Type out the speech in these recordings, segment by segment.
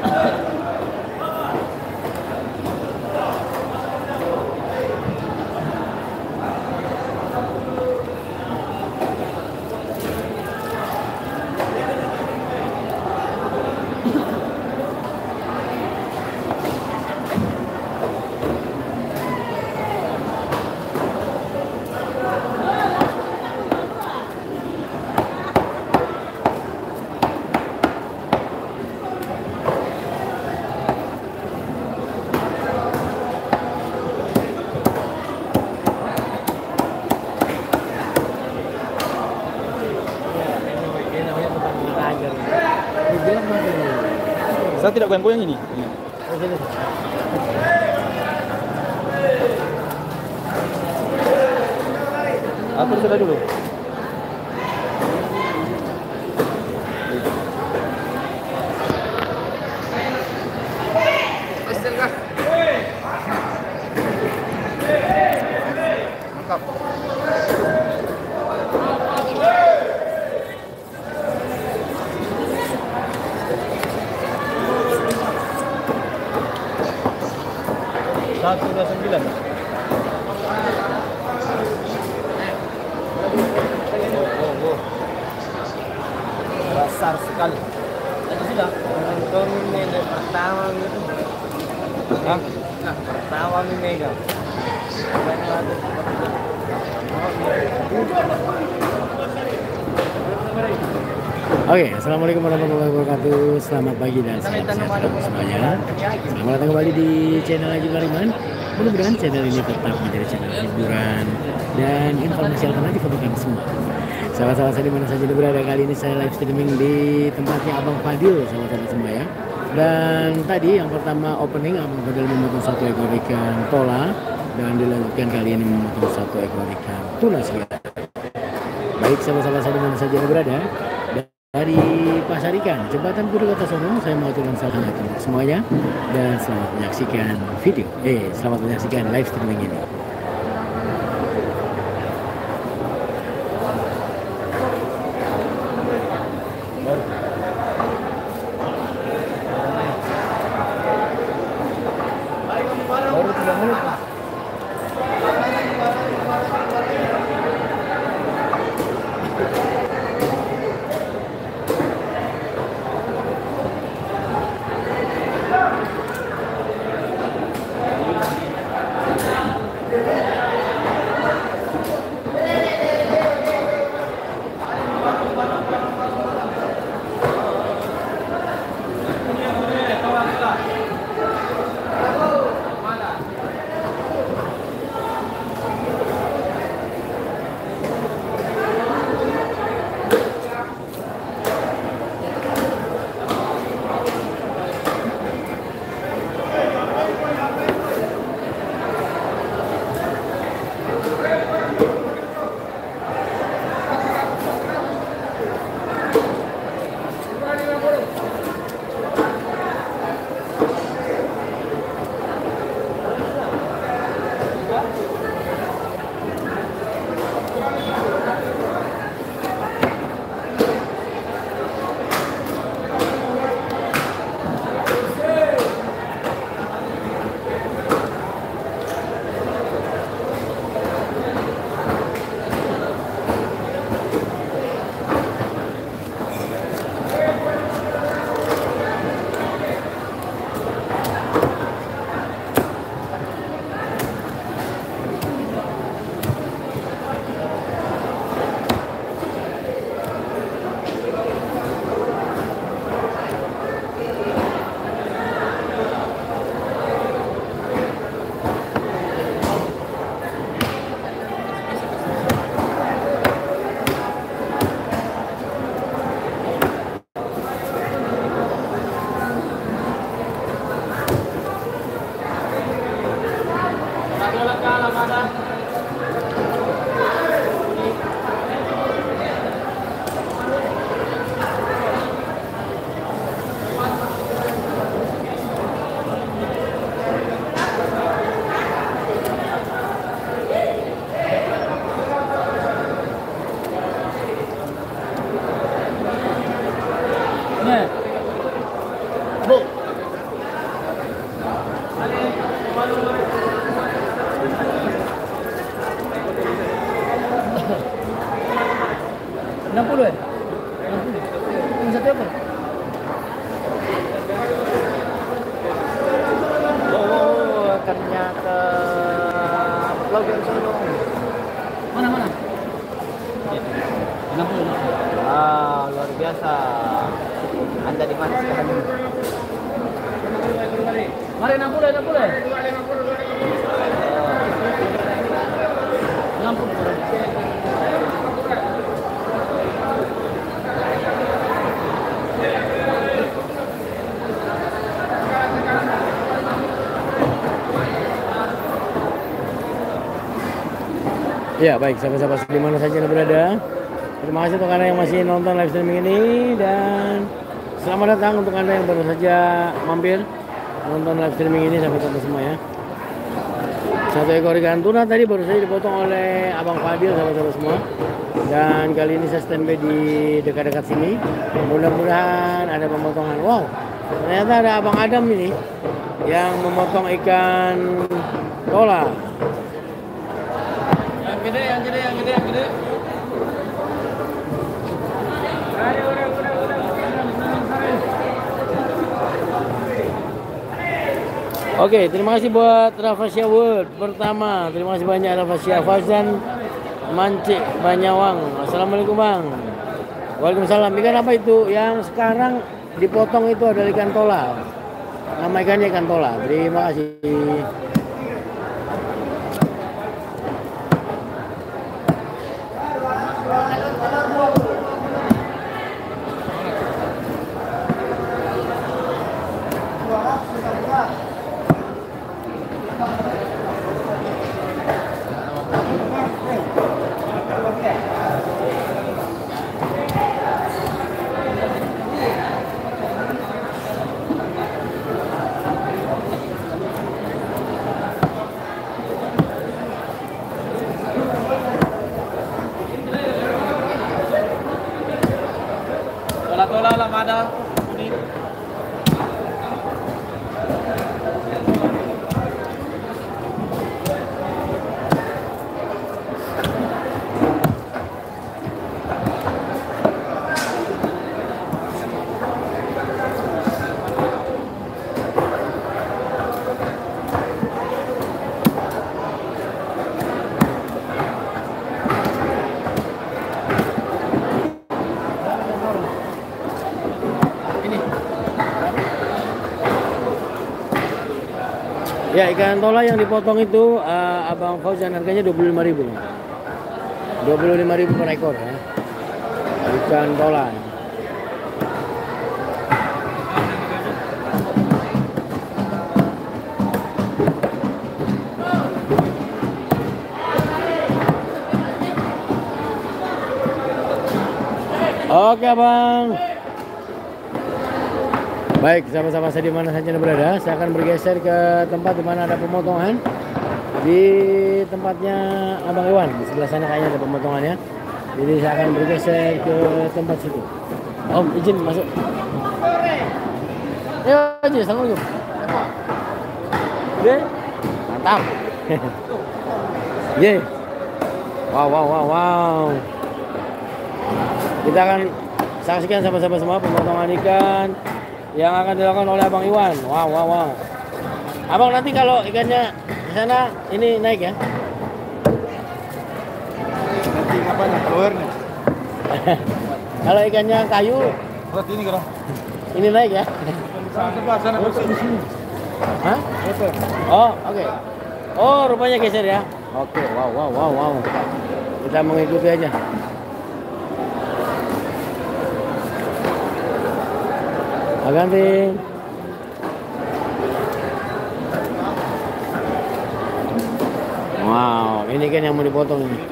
Saya tidak goyang-goyang ini. Atur sudah dulu. Mantap. Satu dua sembilan. Besar sekali. Tadi sudah nonton mega pertama gitu. Hah? Nah, pertama mega. Oke, assalamualaikum warahmatullahi wabarakatuh. Selamat pagi dan salam sejahtera semuanya. Selamat datang kembali di channel Haji Lariman. Mudah-mudahan channel ini tetap menjadi channel hiburan dan informasi alternatif untuk kalian semua. Sahabat-sahabat saya dimana saja berada, kali ini saya live streaming di tempatnya Abang Fadil, sahabat-sahabat semua ya. Dan tadi yang pertama opening, Abang Fadil memotong satu ekor ikan tola, dan dilanjutkan kali ini memotong satu ekor ikan tuna segar. Baik sahabat-sahabat saya dimana saja berada, dari Pasar Ikan, Jembatan Kudu Kertosono, saya mengaturkan salam untuk semuanya dan selamat menyaksikan video. Selamat menyaksikan live streaming ini. Baru 3 menit, Pak. ikannya ke Pulau Gensolo. Mana? 60. Luar biasa. Anda di mana sekarang? Mari 60. 60. Ya baik, sahabat-sahabat di mana saja Anda berada. Terima kasih untuk Anda yang masih nonton live streaming ini dan selamat datang untuk Anda yang baru saja mampir nonton live streaming ini sahabat-sahabat semua ya. Satu ekor ikan tuna tadi baru saja dipotong oleh Abang Fadil sahabat-sahabat semua. Dan kali ini saya standby di dekat-dekat sini. Mudah-mudahan ada pemotongan. Wow, ternyata ada Abang Adam ini yang memotong ikan tola. Yang gede. Oke, terima kasih buat Rafflesia World pertama. Terima kasih banyak Rafflesia Fauzan Mancik Banyawang. Assalamualaikum Bang. Waalaikumsalam. Ikan apa itu? Yang sekarang dipotong itu adalah ikan tola. Nama ikannya ikan tola. Terima kasih. Tola lah ada. Ya, ikan tola yang dipotong itu Abang Fauzan harganya 25.000. 25.000 per ekor ya. Ikan tola. Oke, Abang. Baik, sama-sama saya di mana saja Anda berada, saya akan bergeser ke tempat di mana ada pemotongan. Di tempatnya Abang Iwan, di sebelah sana kayaknya ada pemotongannya. Jadi saya akan bergeser ke tempat situ. Om, izin masuk. Ya, aja, assalamualaikum. Oke, mantap. Ye, wow. Kita akan saksikan sama-sama semua pemotongan ikan yang akan dilakukan oleh Abang Iwan. Wow. Abang nanti kalau ikannya di sana ini naik ya? Nanti apanya? Keluarnya. Kalau ikannya kayu, Berat ini kalau. ini naik ya? Sebelah sana di sini. Hah? Oh, oke. Oh, rupanya geser ya? Oke, wow. Kita mengikuti aja. Ganti. Wow, ini kan yang mau dipotong ini.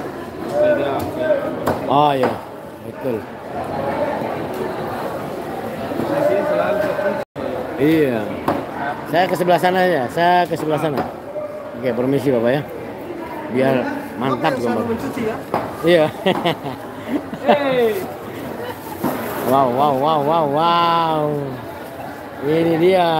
Oh ya, betul. Iya. Saya ke sebelah sana ya. Oke, permisi Bapak ya. Biar mantap gambar. Iya. Wow. Ini dia.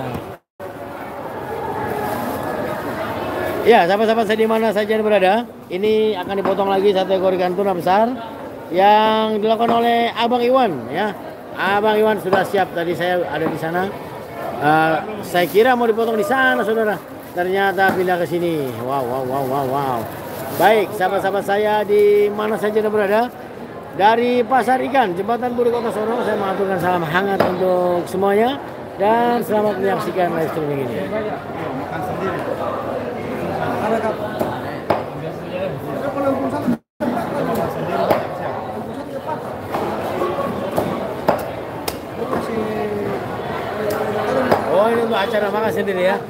Ya, sahabat-sahabat saya di mana saja berada, ini akan dipotong lagi satu ekor ikan tuna besar yang dilakukan oleh Abang Iwan ya. Abang Iwan sudah siap, tadi saya ada di sana. Saya kira mau dipotong di sana, saudara. ternyata pindah ke sini. Wow, wow, wow, wow, wow. Baik, sahabat-sahabat saya di mana saja Anda berada, dari Pasar Ikan, Jembatan Budi Kota Solo, saya mengaturkan salam hangat untuk semuanya dan selamat menyaksikan live streaming ini. Oh, ini untuk acara makan sendiri ya.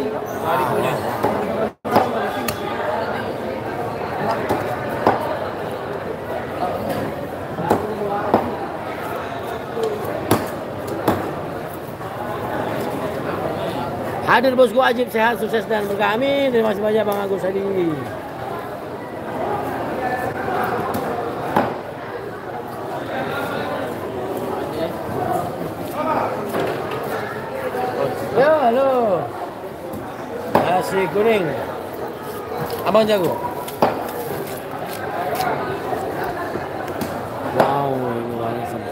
Hadir bosku, Ajib, sehat, sukses dan berkah, amin. Terima kasih banyak Bang Agus Hadi. Yo, halo. Nasi kuning. Abang jago. Wow, ini warnanya sama.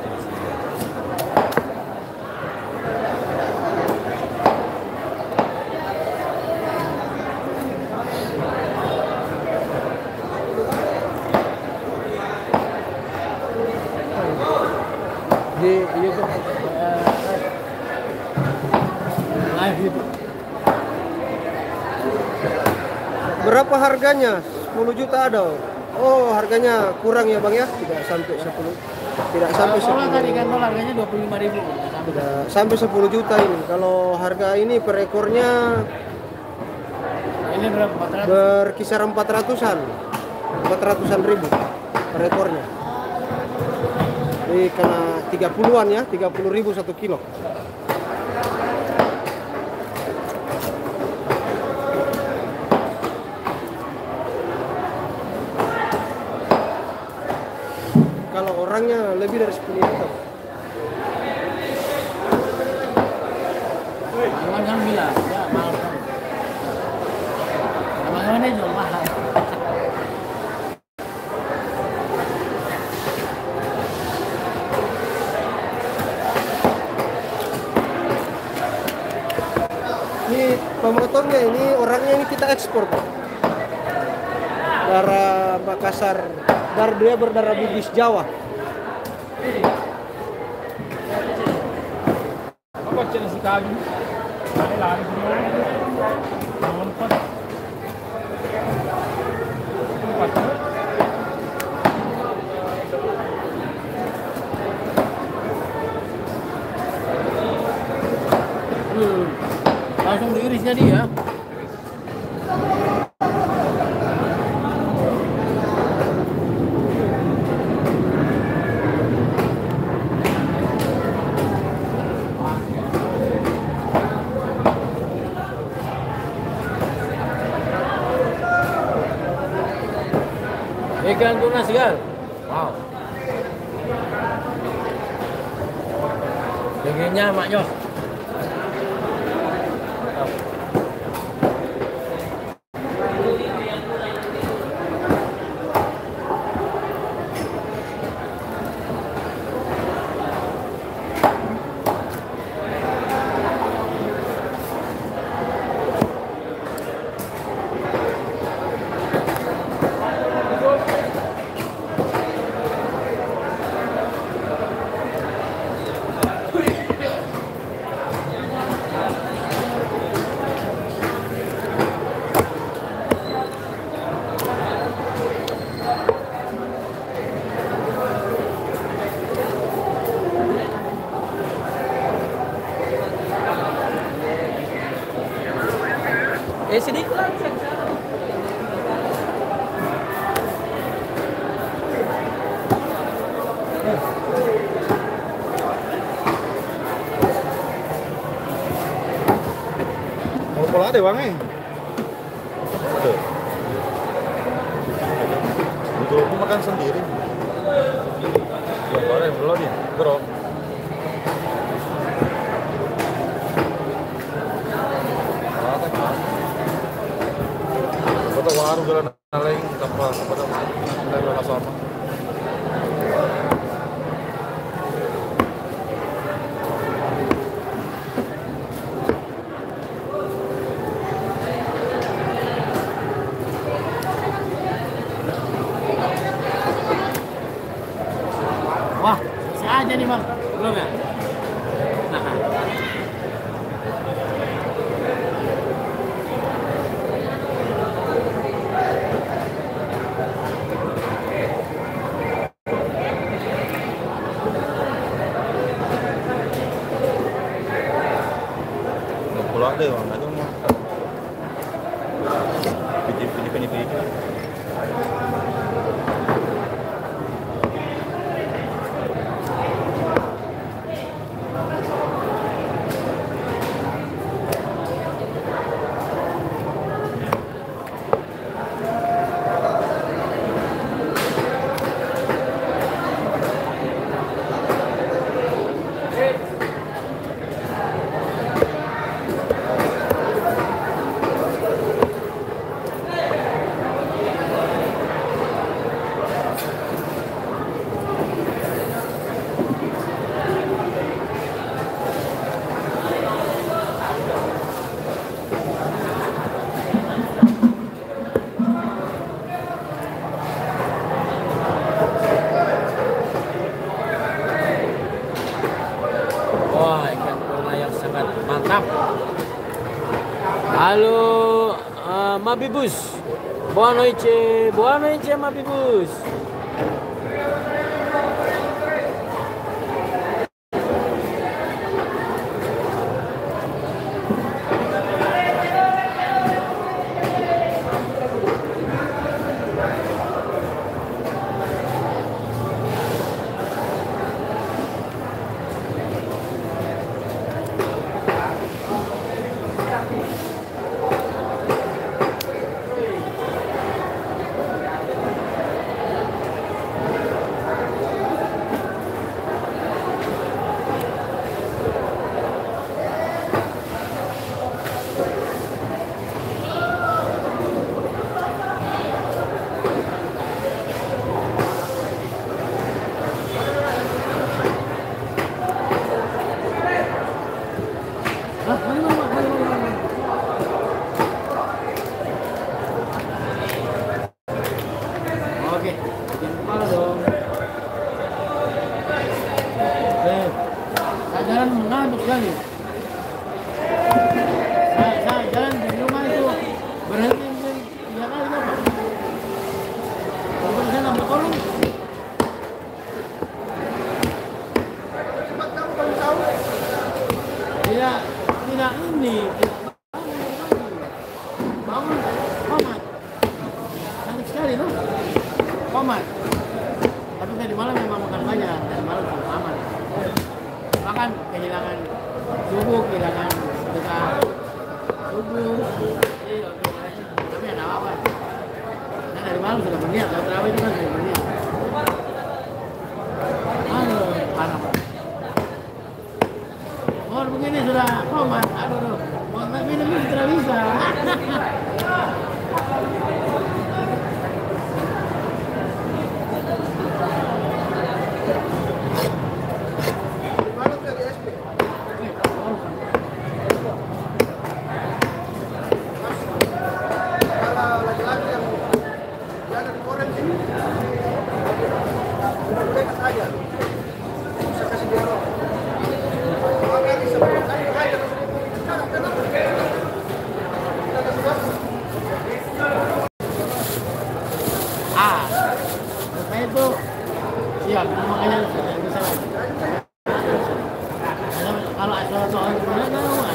Di YouTube live YouTube. Berapa harganya? 10 juta ada. Oh, harganya kurang ya Bang ya? Tidak sampai 10. Tidak sampai 10. Tadi kan harganya 25.000. Tidak sampai 10 juta ini. Kalau harga ini per ekornya Ini berapa? 400? berkisar 400-an. 400-an ribu per ekornya. Jadi kena 30-an ya, 30.000 1 kilo. Kalau orangnya lebih dari 10 juta. Abang kan bilang, ya mahal kan. Abang ini jual mahal. Ini pemotornya ini orangnya ini kita ekspor Pak. Darah Makassar, dia berdarah Bugis Jawa. Apa cina sekali? Lari semua. Empat. Langsung diirisnya dia. Ikan tuna segar. Wow. Dagingnya Mak Yos. Sini. Mau pola deh Bang eh. Untuk aku makan sendiri. Ya bareng belum nih, bro. Betul warung jalan lain tanpa pada mulai sama. Kalau ada yang nggak tahu mah. Pilih. Wah, ikan tuna yang sangat mantap. Halo, Mabibus. Boa noite, Mabibus. Oke, jangan kepala dong. Saya jalan mengantuk sekali. Saya jalan dari rumah itu berhenti 3 kali apa? Kalau saya nambah tolong. Tidak ini. Bangun, komat. Cantik sekali loh. Komat. Tapi tadi malam memang makan banyak. Tadi malam belum aman. Bahkan kehilangan subuh, kehilangan sedekah subuh. Tapi ada apa? Nah, dari malam sudah berniat. Kalau terawih itu kan sudah berniat. Aduh, parah. Oh, begini sudah komat. Aduh, mau minum tidak bisa. Saya itu siap, makanya bisa. Kalau asal soal gimana,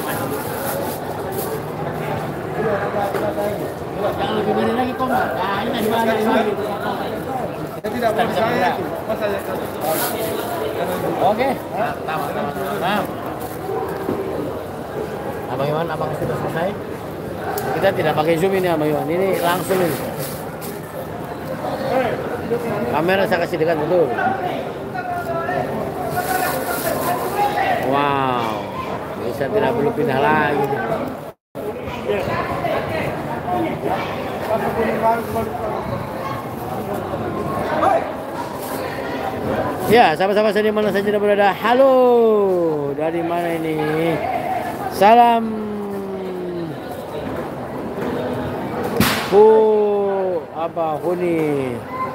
jangan lebih dari lagi komat. Nah, ini tadi banyak lagi. Kita tidak mau saya itu. Mas saya. Oke. Nah. Abang Iwan, abang sudah selesai. Kita tidak pakai zoom ini, Abang Iwan. Ini langsung ini. Kamera saya kasih dekat betul. Wow, bisa tidak perlu pindah lagi. Ya, sahabat-sahabat saya di mana saja berada. Halo, dari mana ini? Salam. Huni.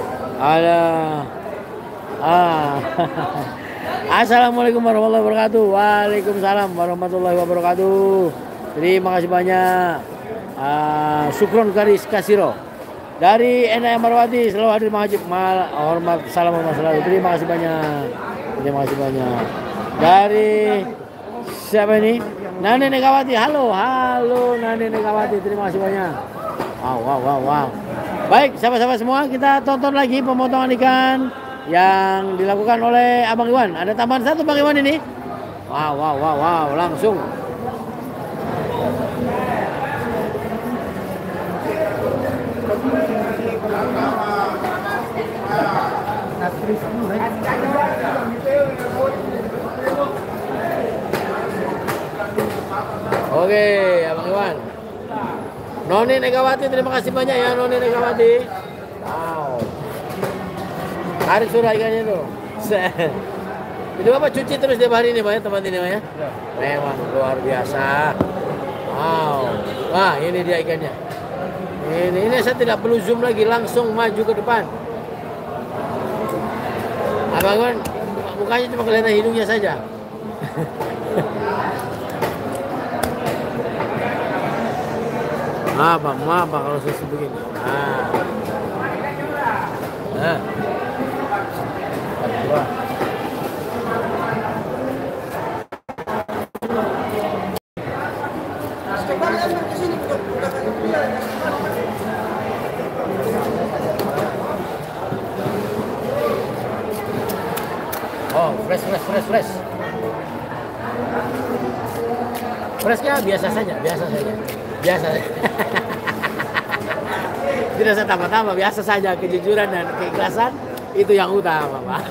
Assalamualaikum warahmatullahi wabarakatuh. Waalaikumsalam warahmatullahi wabarakatuh. Terima kasih banyak. Sukron Karis Kasiro dari NAM Marwati selalu hadir hormat salam hormat selalu. Terima kasih banyak. Dari siapa ini? Nani Negawati, halo, halo Nani Negawati, terima kasih banyak. Wow. Baik, sahabat-sahabat semua, kita tonton lagi pemotongan ikan yang dilakukan oleh Abang Iwan. Ada tambahan satu Bang Iwan ini. Wow, langsung. Oke, Abang Iwan. Noni Negawati, terima kasih banyak ya Noni Negawati. Wow. Tarik sudah ikannya tuh. Itu Bapak cuci terus tiap hari ini Pak ya, tempat ini Pak ya? Memang luar biasa. Wow. Wah, ini dia ikannya. Ini saya tidak perlu zoom lagi, langsung maju ke depan. Abang Iwan, mukanya cuma kelihatan hidungnya saja. Maaf kalau susah begini. Oh, fresh. Freshnya biasa saja. Tidak saya tambah-tambah, biasa saja. Kejujuran dan keikhlasan itu yang utama, Pak.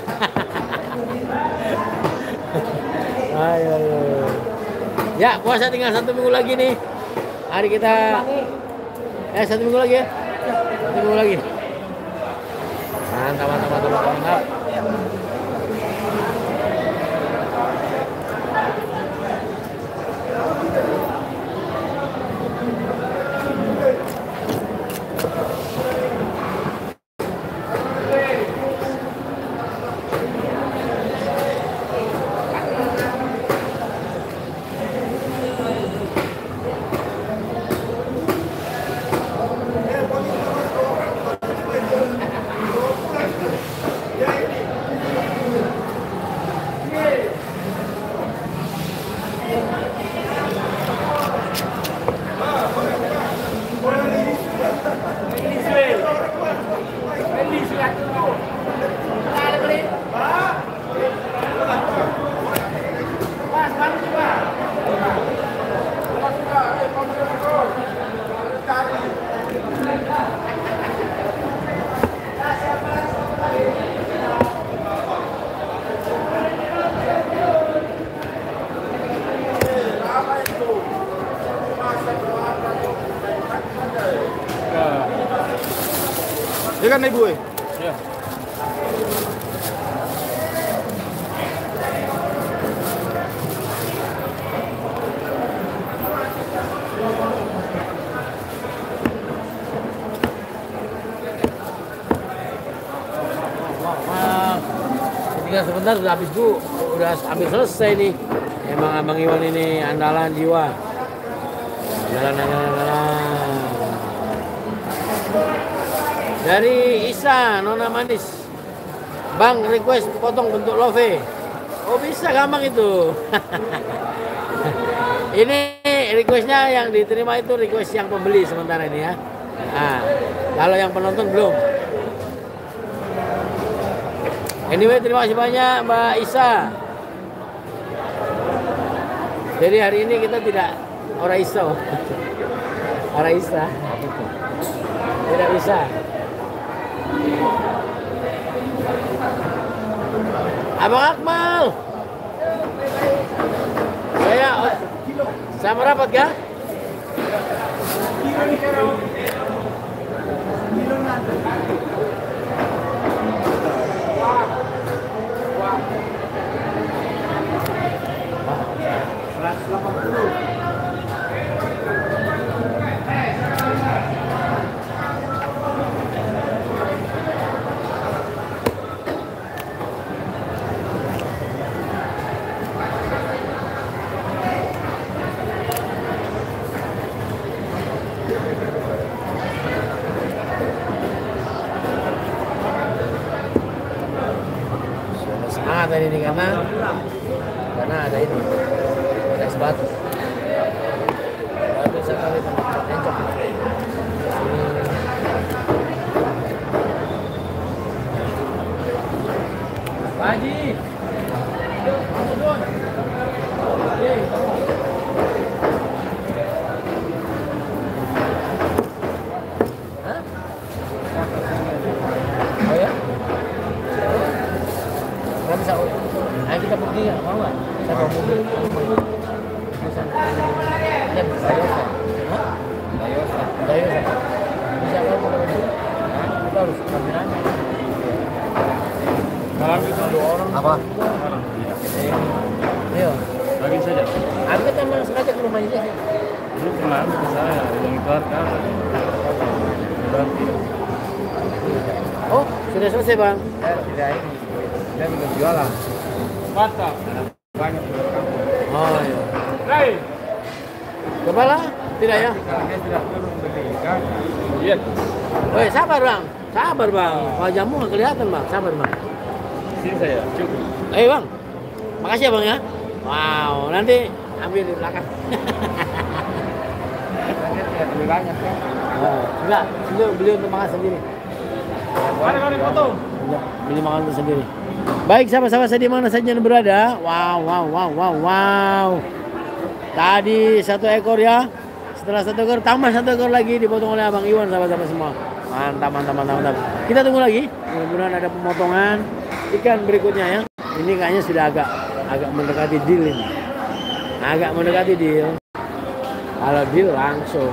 Ayo. Ya, puasa tinggal 1 minggu lagi nih. Hari kita 1 minggu lagi ya. 1 minggu lagi. Mantap. Dia kan ibu ya? Iya. Tinggal sebentar sudah habis Bu, udah hampir selesai nih. Emang Abang Iwan ini andalan jiwa. Andalan. Dari Isa, Nona Manis. Bang, request potong bentuk love. Oh bisa, gampang itu. Ini requestnya yang diterima itu request yang pembeli sementara ini ya. Nah, kalau yang penonton belum. Anyway, terima kasih banyak Mbak Isa. Jadi hari ini kita tidak ora iso. Ora Isa. Tidak bisa. Abang Akmal. Saya merapat kah? Tadi ini karena ada ini, ada es batu. kali tempat encok. Pak Haji. Hah? Oh ya? Nggak bisa. Ayo kita pergi ya, mau nggak? Saya bawa mobil. Ya, Dayosa. Hah? Dayosa. Bisa kalau mau mobil? Kita harus kameranya. Malam itu 2 orang. Apa? Ayo. Lagi saja. Aku kan memang sengaja ke rumahnya dia. Dulu pernah saya yang itu kan. Oh, sudah selesai bang. Tidak ini. Saya belum jualan. Mantap. Banyak di kampung. Oh iya. Hei. Kepala? Tidak ya? Saya sudah turun beli ikan. Iya. Woi, sabar bang. Sabar bang. Wajahmu nggak kelihatan bang. Sabar bang. Sini saya. Cukup. Bang. Makasih ya bang ya. Wow, nanti ambil di belakang. Saya tidak beli banyak kan. Oh, enggak, beli untuk makan sendiri. Mari foto. Enggak, beli makan untuk sendiri. Baik, sahabat-sahabat saya di mana saja yang berada. Wow. Tadi 1 ekor ya. Setelah 1 ekor tambah 1 ekor lagi dipotong oleh Abang Iwan, sahabat-sahabat semua. Mantap. Kita tunggu lagi. Mudah-mudahan ada pemotongan ikan berikutnya ya. Ini kayaknya sudah agak mendekati deal ini. Agak mendekati deal. Kalau deal langsung.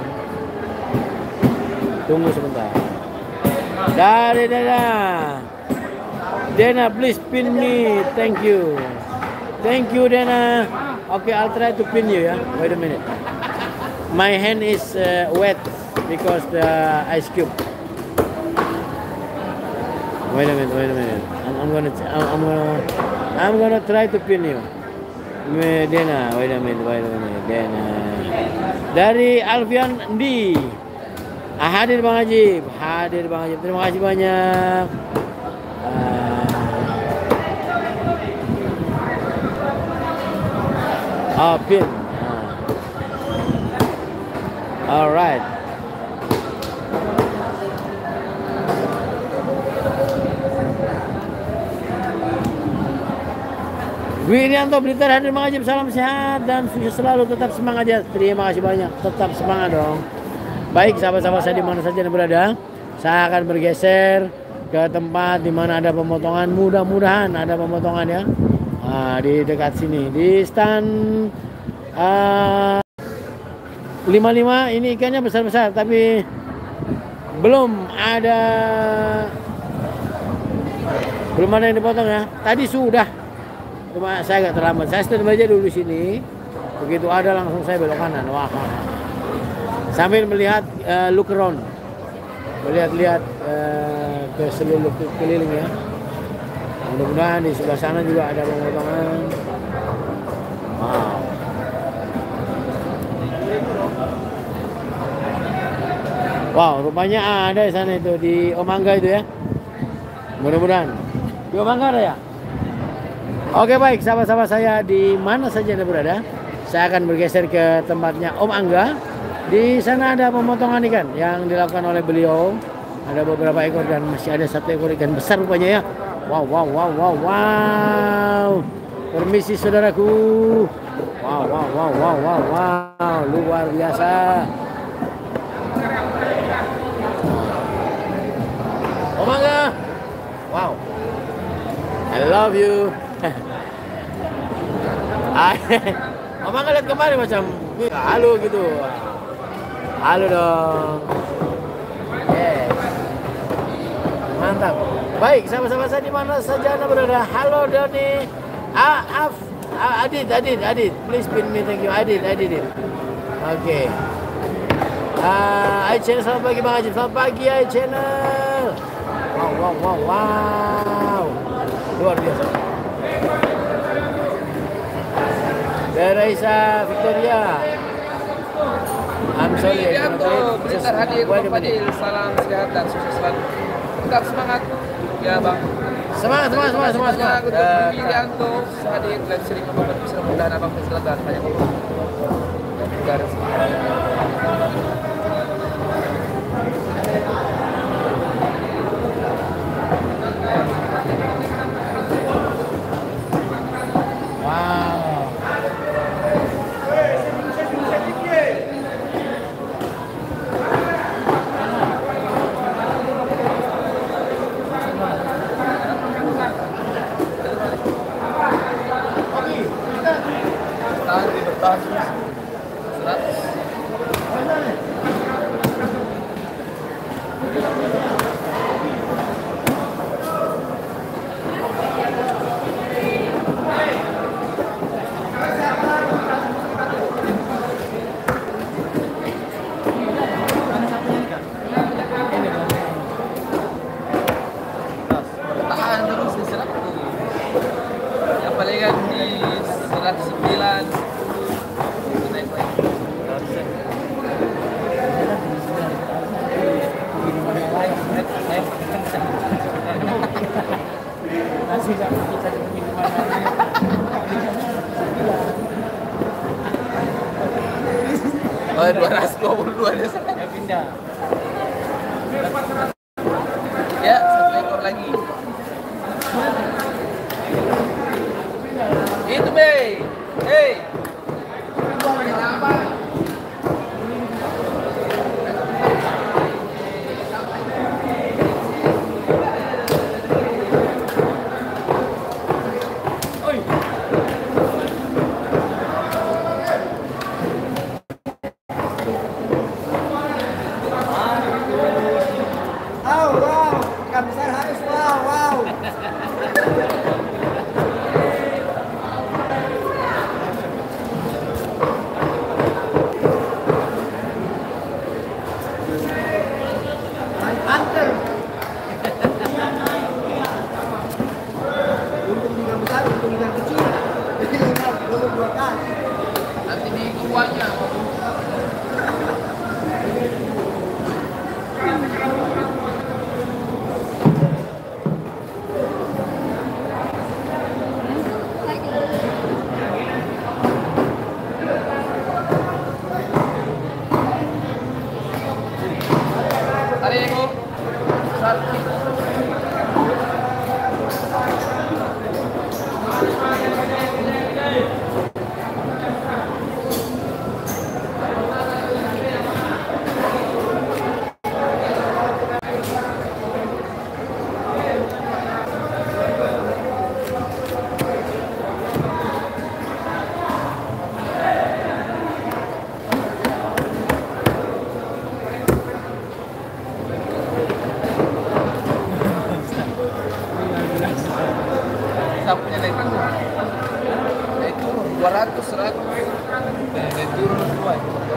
Tunggu sebentar. Dari Dena, please pin me. Thank you. Thank you, Dena. Okay, I'll try to pin you ya. Wait a minute. My hand is wet because the ice cube. Wait a minute. I'm gonna try to pin you. Dena, wait a minute. Dena. Dari Alfian Ndi. Hadir Bang Ajib. Terima kasih banyak. Pin. Alright. Wirianto Blitar hadir Bang Ajib, salam sehat dan sukses selalu, tetap semangat ya. Terima kasih banyak, tetap semangat dong. Baik sahabat-sahabat saya di mana saja yang berada, saya akan bergeser ke tempat di mana ada pemotongan. Mudah-mudahan ada pemotongan ya. Di dekat sini di stand 55 ini ikannya besar-besar tapi belum ada yang dipotong ya. Tadi sudah, cuma saya agak terlambat. Saya stand aja dulu di sini. Begitu ada langsung saya belok kanan. Wah. Sambil melihat look around. Melihat-lihat ke seluruh keliling ya. Mudah-mudahan di sebelah sana juga ada pemotongan. Wow, rupanya ada di sana itu di Om Angga itu ya. Mudah-mudahan. Di Om Angga ada ya? Oke baik, sahabat-sahabat saya di mana saja Anda berada, saya akan bergeser ke tempatnya Om Angga. Di sana ada pemotongan ikan yang dilakukan oleh beliau. Ada beberapa ekor dan masih ada 1 ekor ikan besar rupanya ya. Wow. Permisi saudaraku. Wow. Luar biasa. Om Angga. Wow. I love you. Om Angga lihat kemarin macam halo gitu. Halo dong. Yes. Mantap. Baik, sahabat-sahabat saya di mana saja Anda berada. Halo Doni. Adit. Please pin me, thank you. Adit. Oke. I channel, selamat pagi Bang Ajib. Selamat pagi I channel. Wow. Luar biasa. Teresa Victoria. I'm sorry. Bentar hadir Bang Fadil, salam sehat dan sukses selalu. Tetap semangat ya Bang. Semangat. Untuk Wirianto hadir dan sering membantu, mudah-mudahan Abang bisa lebar banyak garis. Tahan terus di 100. Yang paling kan di 109. Itu naik lagi. Oh, 222 dia sana. Ya pindah. Ya, 1 ekor lagi. Itu, Bey. Hey. Wow, ikan besar harus wow. Anter. Untuk ikan besar, untuk ikan kecil. Belum 2 kali. Nanti di kuahnya. Tarik, Eko. Tarik. Sapunya naik turun. Naik turun 200 100. Naik turun semua.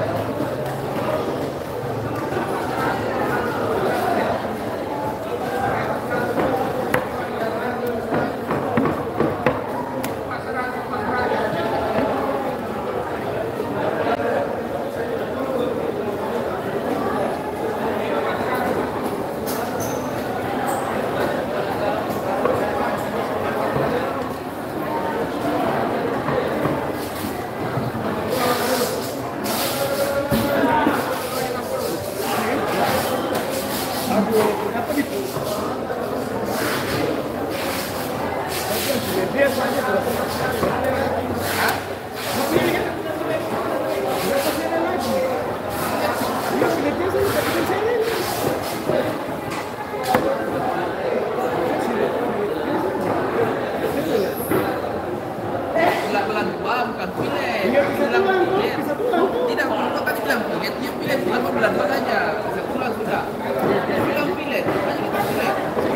Bulan bukan pilet. Bilang pilet. Tidak, bukan kan bilang pilet. Dia pilet berapa bulan saja. Sebulan sudah. Dia bilang pilet. Hanya itu pilet.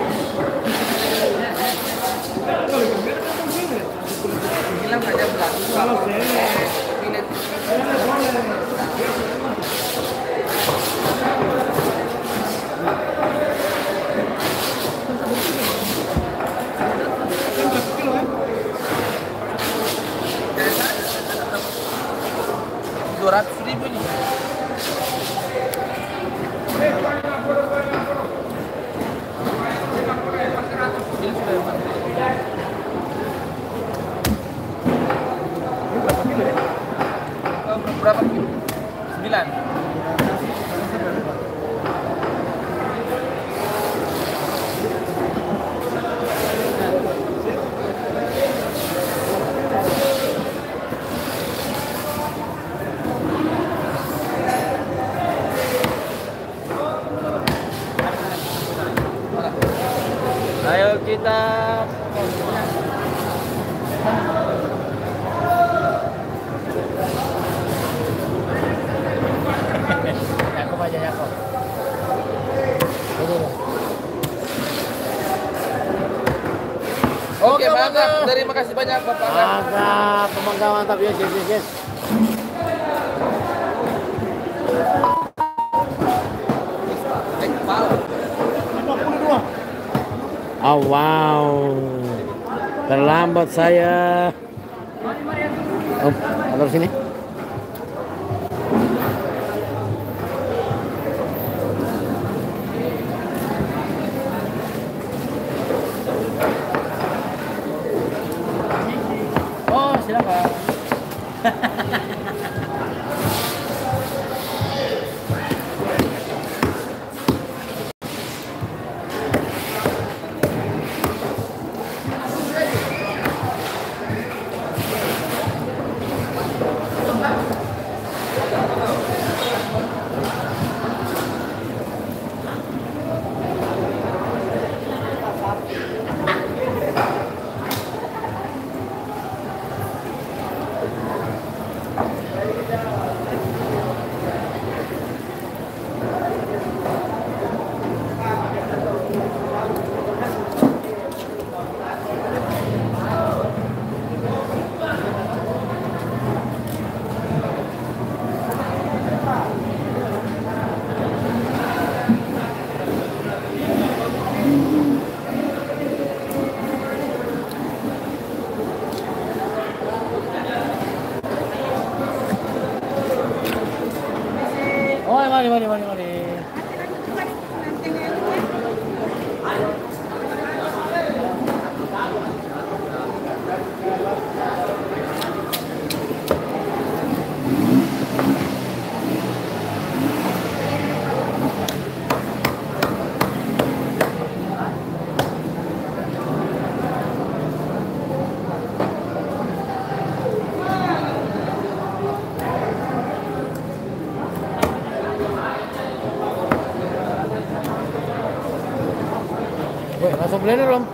Bilang saja bulan. Kalau pilet. Rp200.000 ini. Ini sudah berapa kilo? 9. Ayo kita banyak kok. Oke, mantap. Terima kasih banyak Bapak. Mantap, pemangga mantap ya, yes. Oh wow, terlambat saya. Oh, motor sini. Oh, silakan. Oh, mari. Woi, langsung blender om.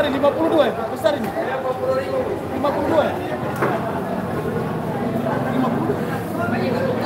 Berapa ini? 52 ya? Besar ini? 52 ya? 50.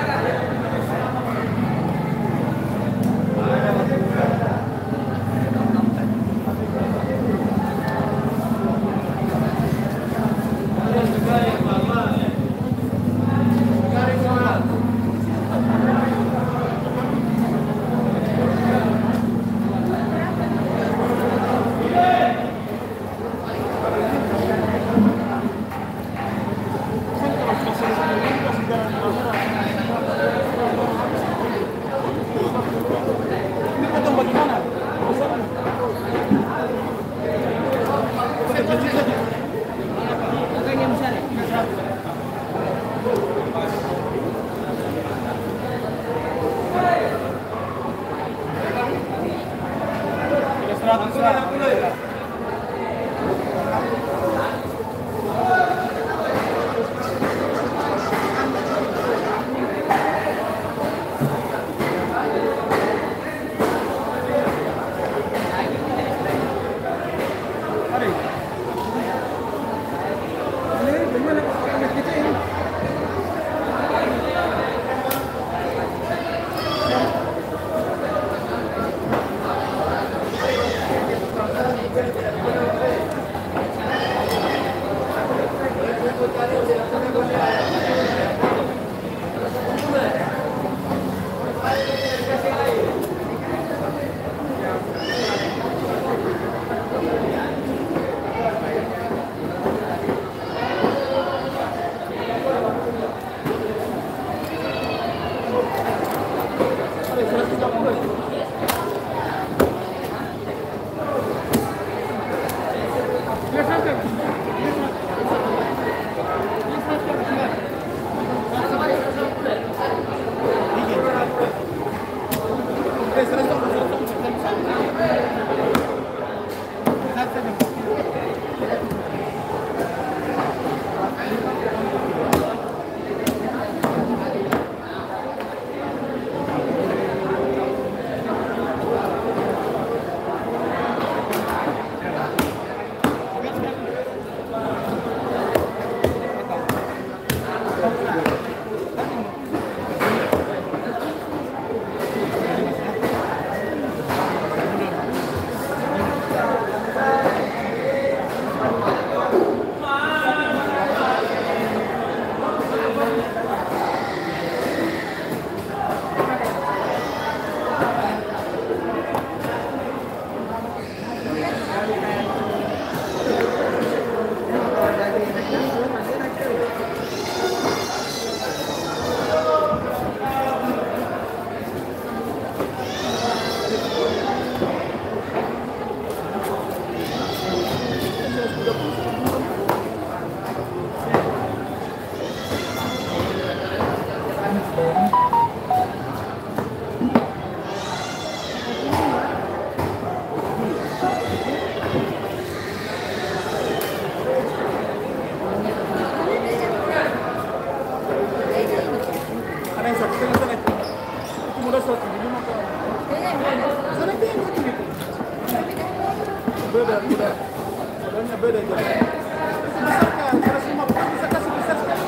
Beda, beda. Modalnya beda jadi. Besarkan, 150 bisa kasih besar sekali.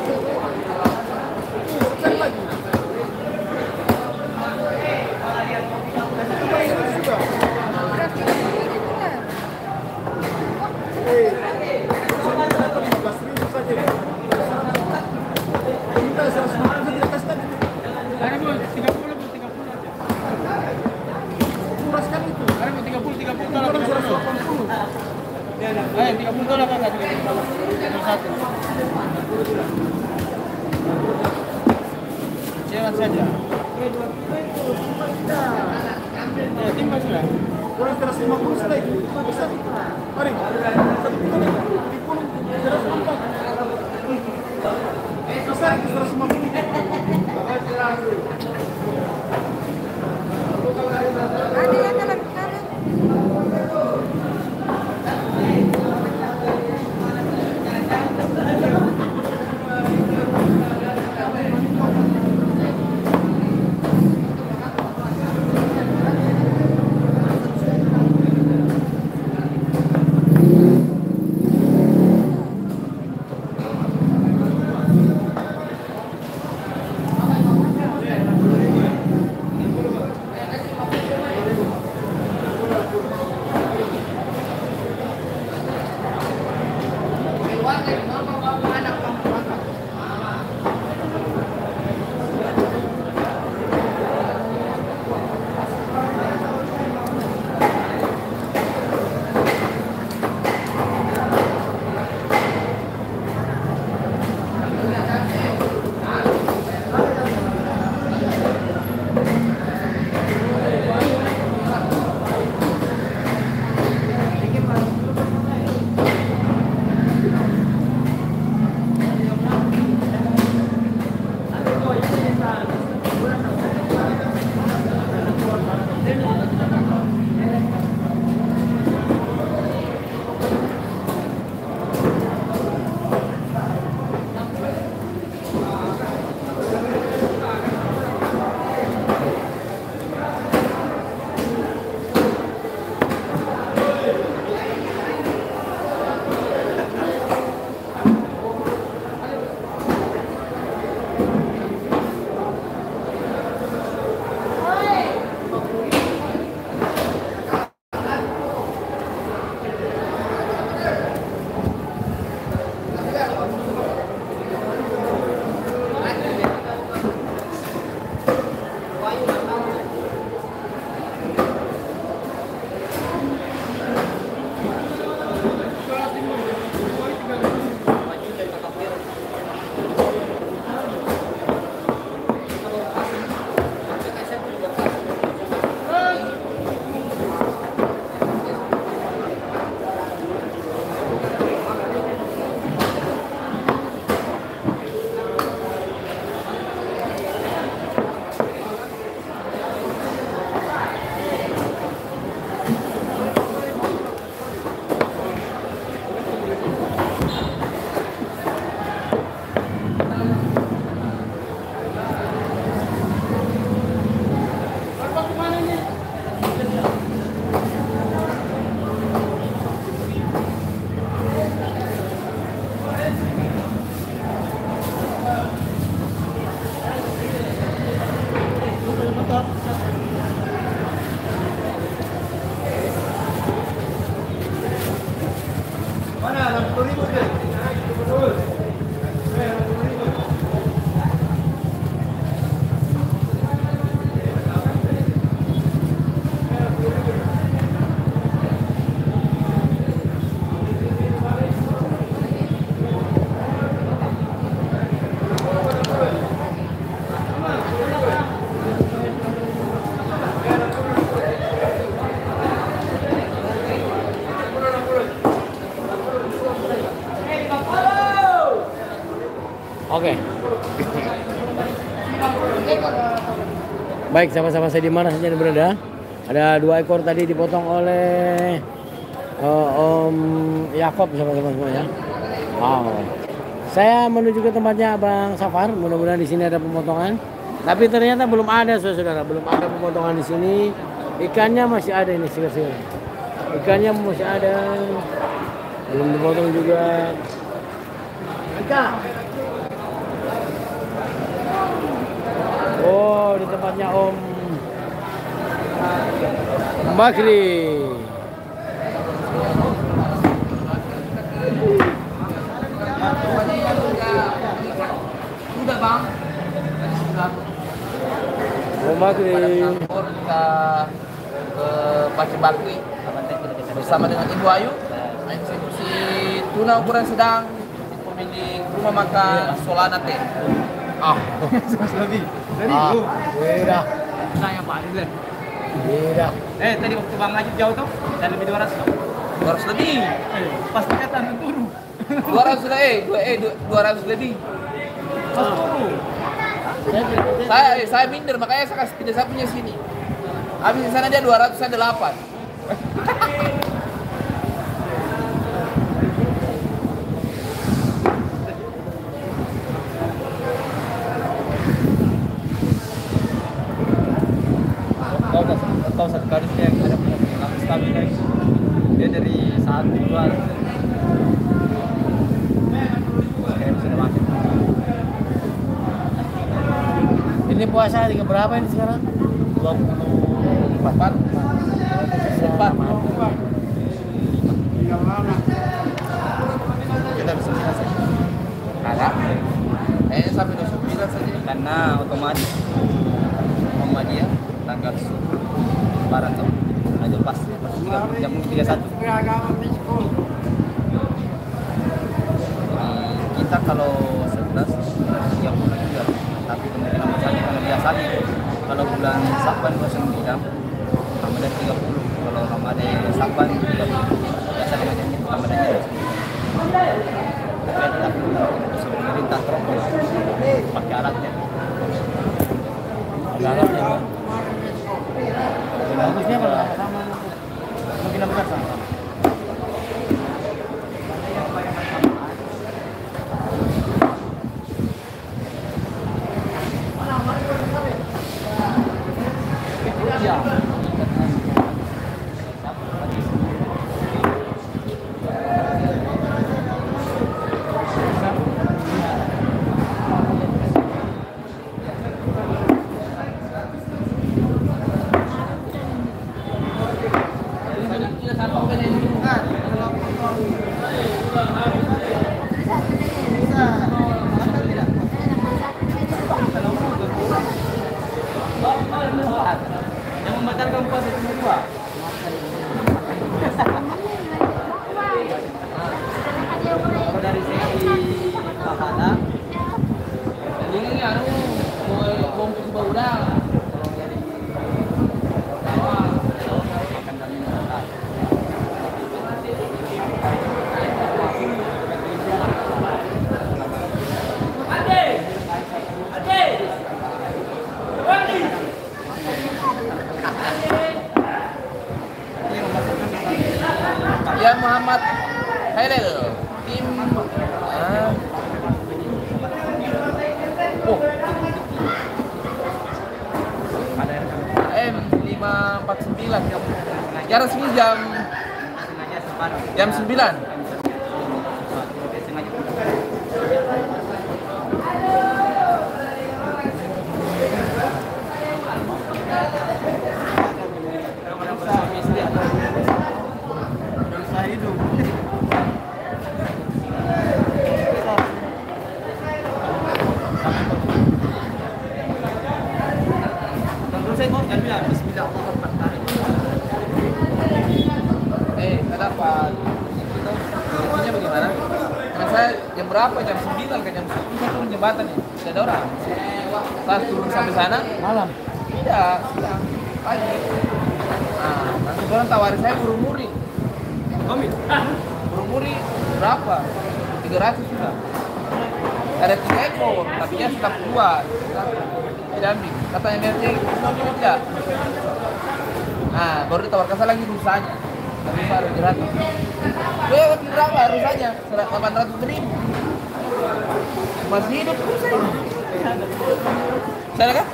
Besar lagi. Itu bayar juga. Saya dapat 15.000 saja. Minta 150 di atas tadi. Ada bu 30 aja. Murah sekali itu. Ada bu 30 dolar. Orang 180. Eh 30 dolar kan 30 dolar. Satu. Jalan saja. Ya, timbang sudah. Orang 150 sudah itu. Besar. Mari. Satu kilo lagi. Dipun 104. Besar itu 150. Ada yang dalam kanan. Oke. Baik, sama-sama saya di mana saja berada. Ada 2 ekor tadi dipotong oleh Om Yakob sama-sama semua ya. Wow. Saya menuju ke tempatnya Bang Safar. Mudah-mudahan di sini ada pemotongan. Tapi ternyata belum ada, saudara. Belum ada pemotongan di sini. Ikannya masih ada ini, segar-segar. Ikannya masih ada. Belum dipotong juga. Ikan. Oh, di tempatnya Om Bakri. Sudah bang. Om Bakri. Kantor kita ke Pace Bakri bersama dengan Ibu Ayu eksekusi tuna ukuran sedang pemilik rumah makan Solana Teh. lebih. Dari Ah, itu. beda. Saya Pak Ridwan. Beda. Tadi waktu Bang Najib jauh tuh, dan lebih 200 tuh. 200 lebih. Pas kelihatan turun. 200 lebih. 200 lebih. Saya minder makanya saya kasih pindah saya punya sini. Habis di sana dia 200, saya 8. Tahu satu kali dia ada punya pengalaman stabil guys. Dia dari 1 jual. Sekarang sudah makin. Ini puasa hari keberapa ini sekarang? 4. Kita bisa bilang saja. Ada. Sampai 29 saja. Karena otomatis Muhammadiyah tanggal 10 Lebaran tuh ada pas jam 31. Kita kalau 11 30 juga, tapi kemungkinan besarnya kalau biasanya kalau bulan Saban 29 Ramadan 30, kalau Ramadan Saban 30 biasanya Ramadannya 29. Kita sudah pemerintah terus pakai alatnya. Ada alatnya. Bagusnya kalau sama kemungkinan besar sama. Yang membatalkan puasa cuma 2. Kalau dari segi pahala, Ini mau bungkus bau udang. kalau dari makan dan minum tak. Ya Muhammad Khairil tim M549 ya resmi jam Sengaja separuh. jam 9. Sengaja. Suami istri atau berusaha hidup. Tentu saya mau jangan bilang Bismillah Allahu Akbar. Kenapa? Itu rezekinya bagaimana? Karena saya jam berapa? Jam 9 ke jam 10 saya turun jembatan ya. Tidak ada orang. Saya turun sampai sana Malam. tidak, siang, pagi. Nah, nanti orang tawarin saya burung muri. Burung muri berapa? 300 sudah. ada 3 ekor, tapi dia sudah keluar. Tidak ambil. Katanya dia tidak. Nah, baru ditawarkan saya lagi rusanya. Rusa ada 700. Dia ambil berapa rusanya? 800.000. Masih hidup rusa ini. Sana kan?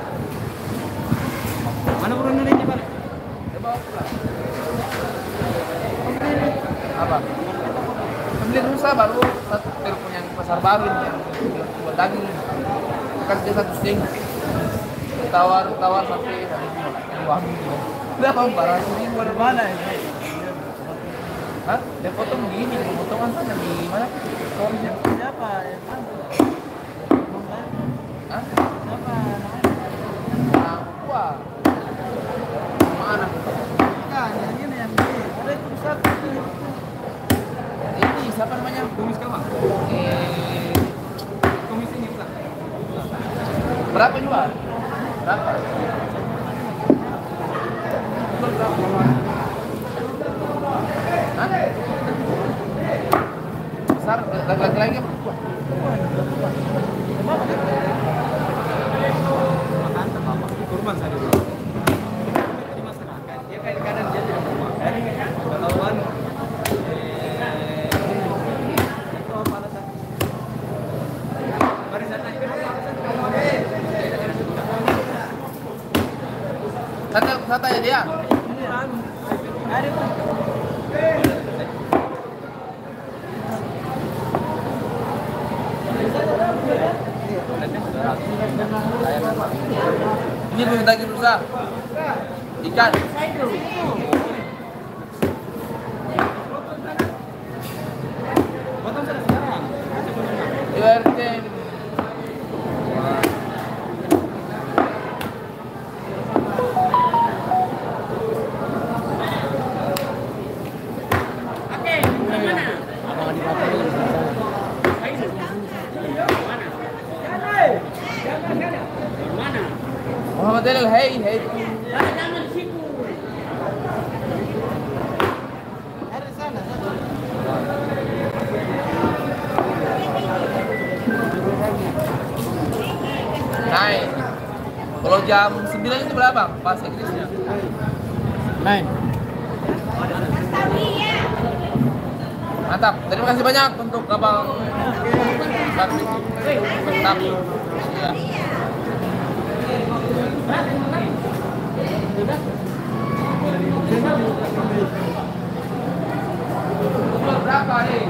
Mana buruan ini balik? Dia bawa pulang. Apa? Beli rusa baru satu telepon yang pasar baru ini yang buat daging. Kasih dia 1,5. Tawar sampai uang. Udah mau 400.000 dari mana ini? Hah? Dia potong begini, potongan sana di mana? Storenya. Siapa? Hah? Siapa? Nah, gua. Mana? Kan, ini yang ini. Ada itu satu. Ini siapa namanya? Kumis kawan. Kumis ini bukan. Berapa jual? Berapa? Jual berapa? Hah? Besar, lagi-lagi apa? Makan sama kurban saya dulu. Di masyarakat dia kadang dia tidak mau makan. Kalau itu apa alasan? Barisan naik ke Saya tanya dia. ada Ini tuh daging rusa. Ikan. potong sekarang. URT. Abang di belakang ini di sana. Muhammad Elil, hey. Ada di sana. Naik. Kalau jam 9 itu berapa? Pas Inggrisnya. Main. Mantap. Terima kasih banyak untuk Abang Bakti. Mantap. Ya. Berapa nih?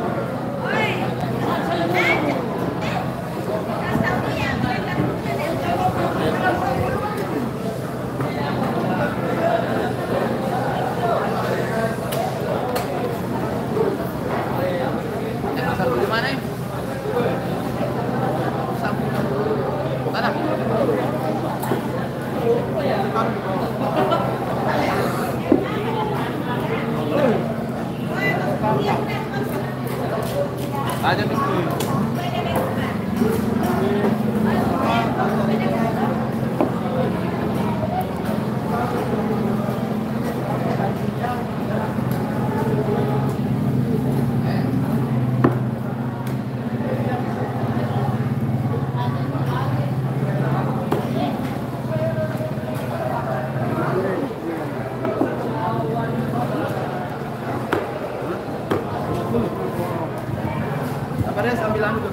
Di mana? Mana? Ada di sini. Apa dia sambilan itu?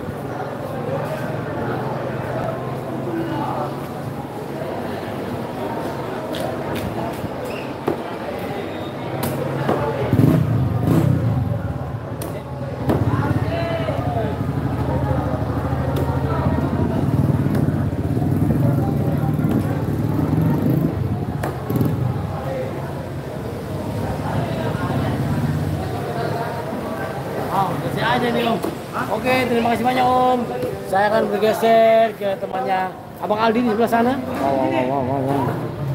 Kasih aja nih Om. Oke, terima kasih banyak Om. Saya akan bergeser ke temannya Abang Aldi di sebelah sana. Wow.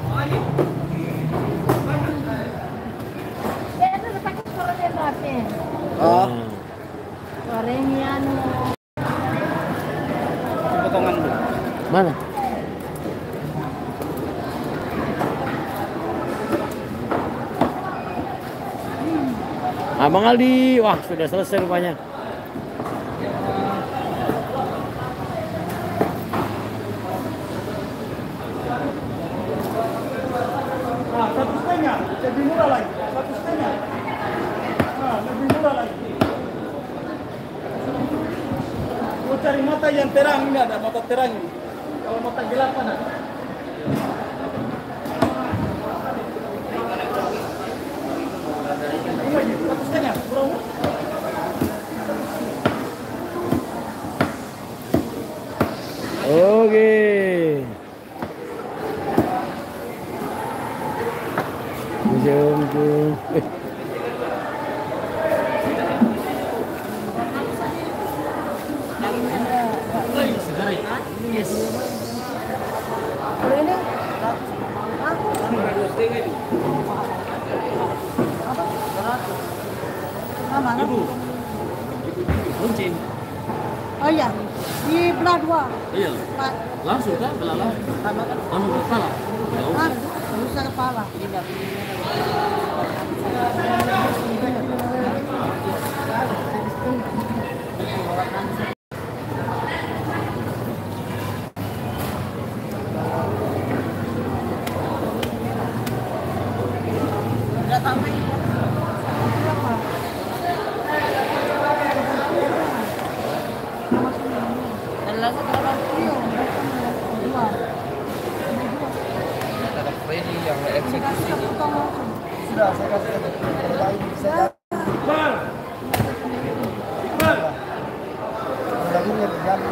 Dia ada pakai suaranya berapa? Oh, Suaranya potongan dulu. Mana? Abang Aldi, wah sudah selesai rupanya. mata yang terang ini ada mata terang ini. Kalau mata gelap mana? Satu setengah, kurang. Oke. Jom. Mana? Lonceng. Oh iya, di belah dua. Iya. Pak. Langsung kan belalang. Anu kepala. Ah, bisa kepala. Ada Freddy yang eksekusi. Sudah saya kasih lain bisa lagi nih berjalan.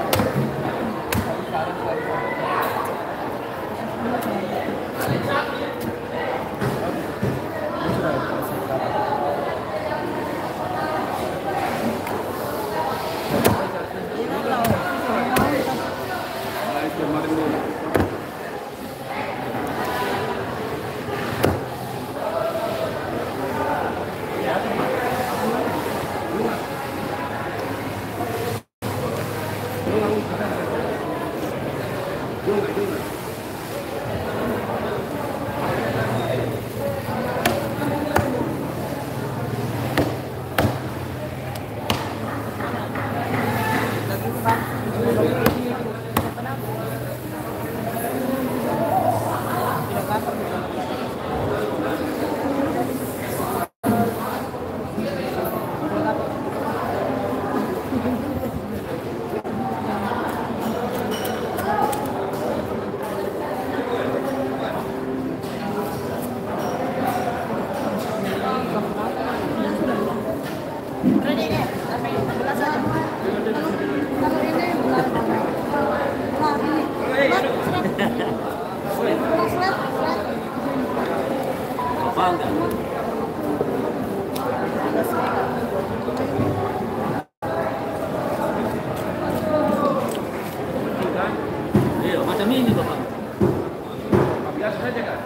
Iya, macam ini Bapak. Biasa saja kan?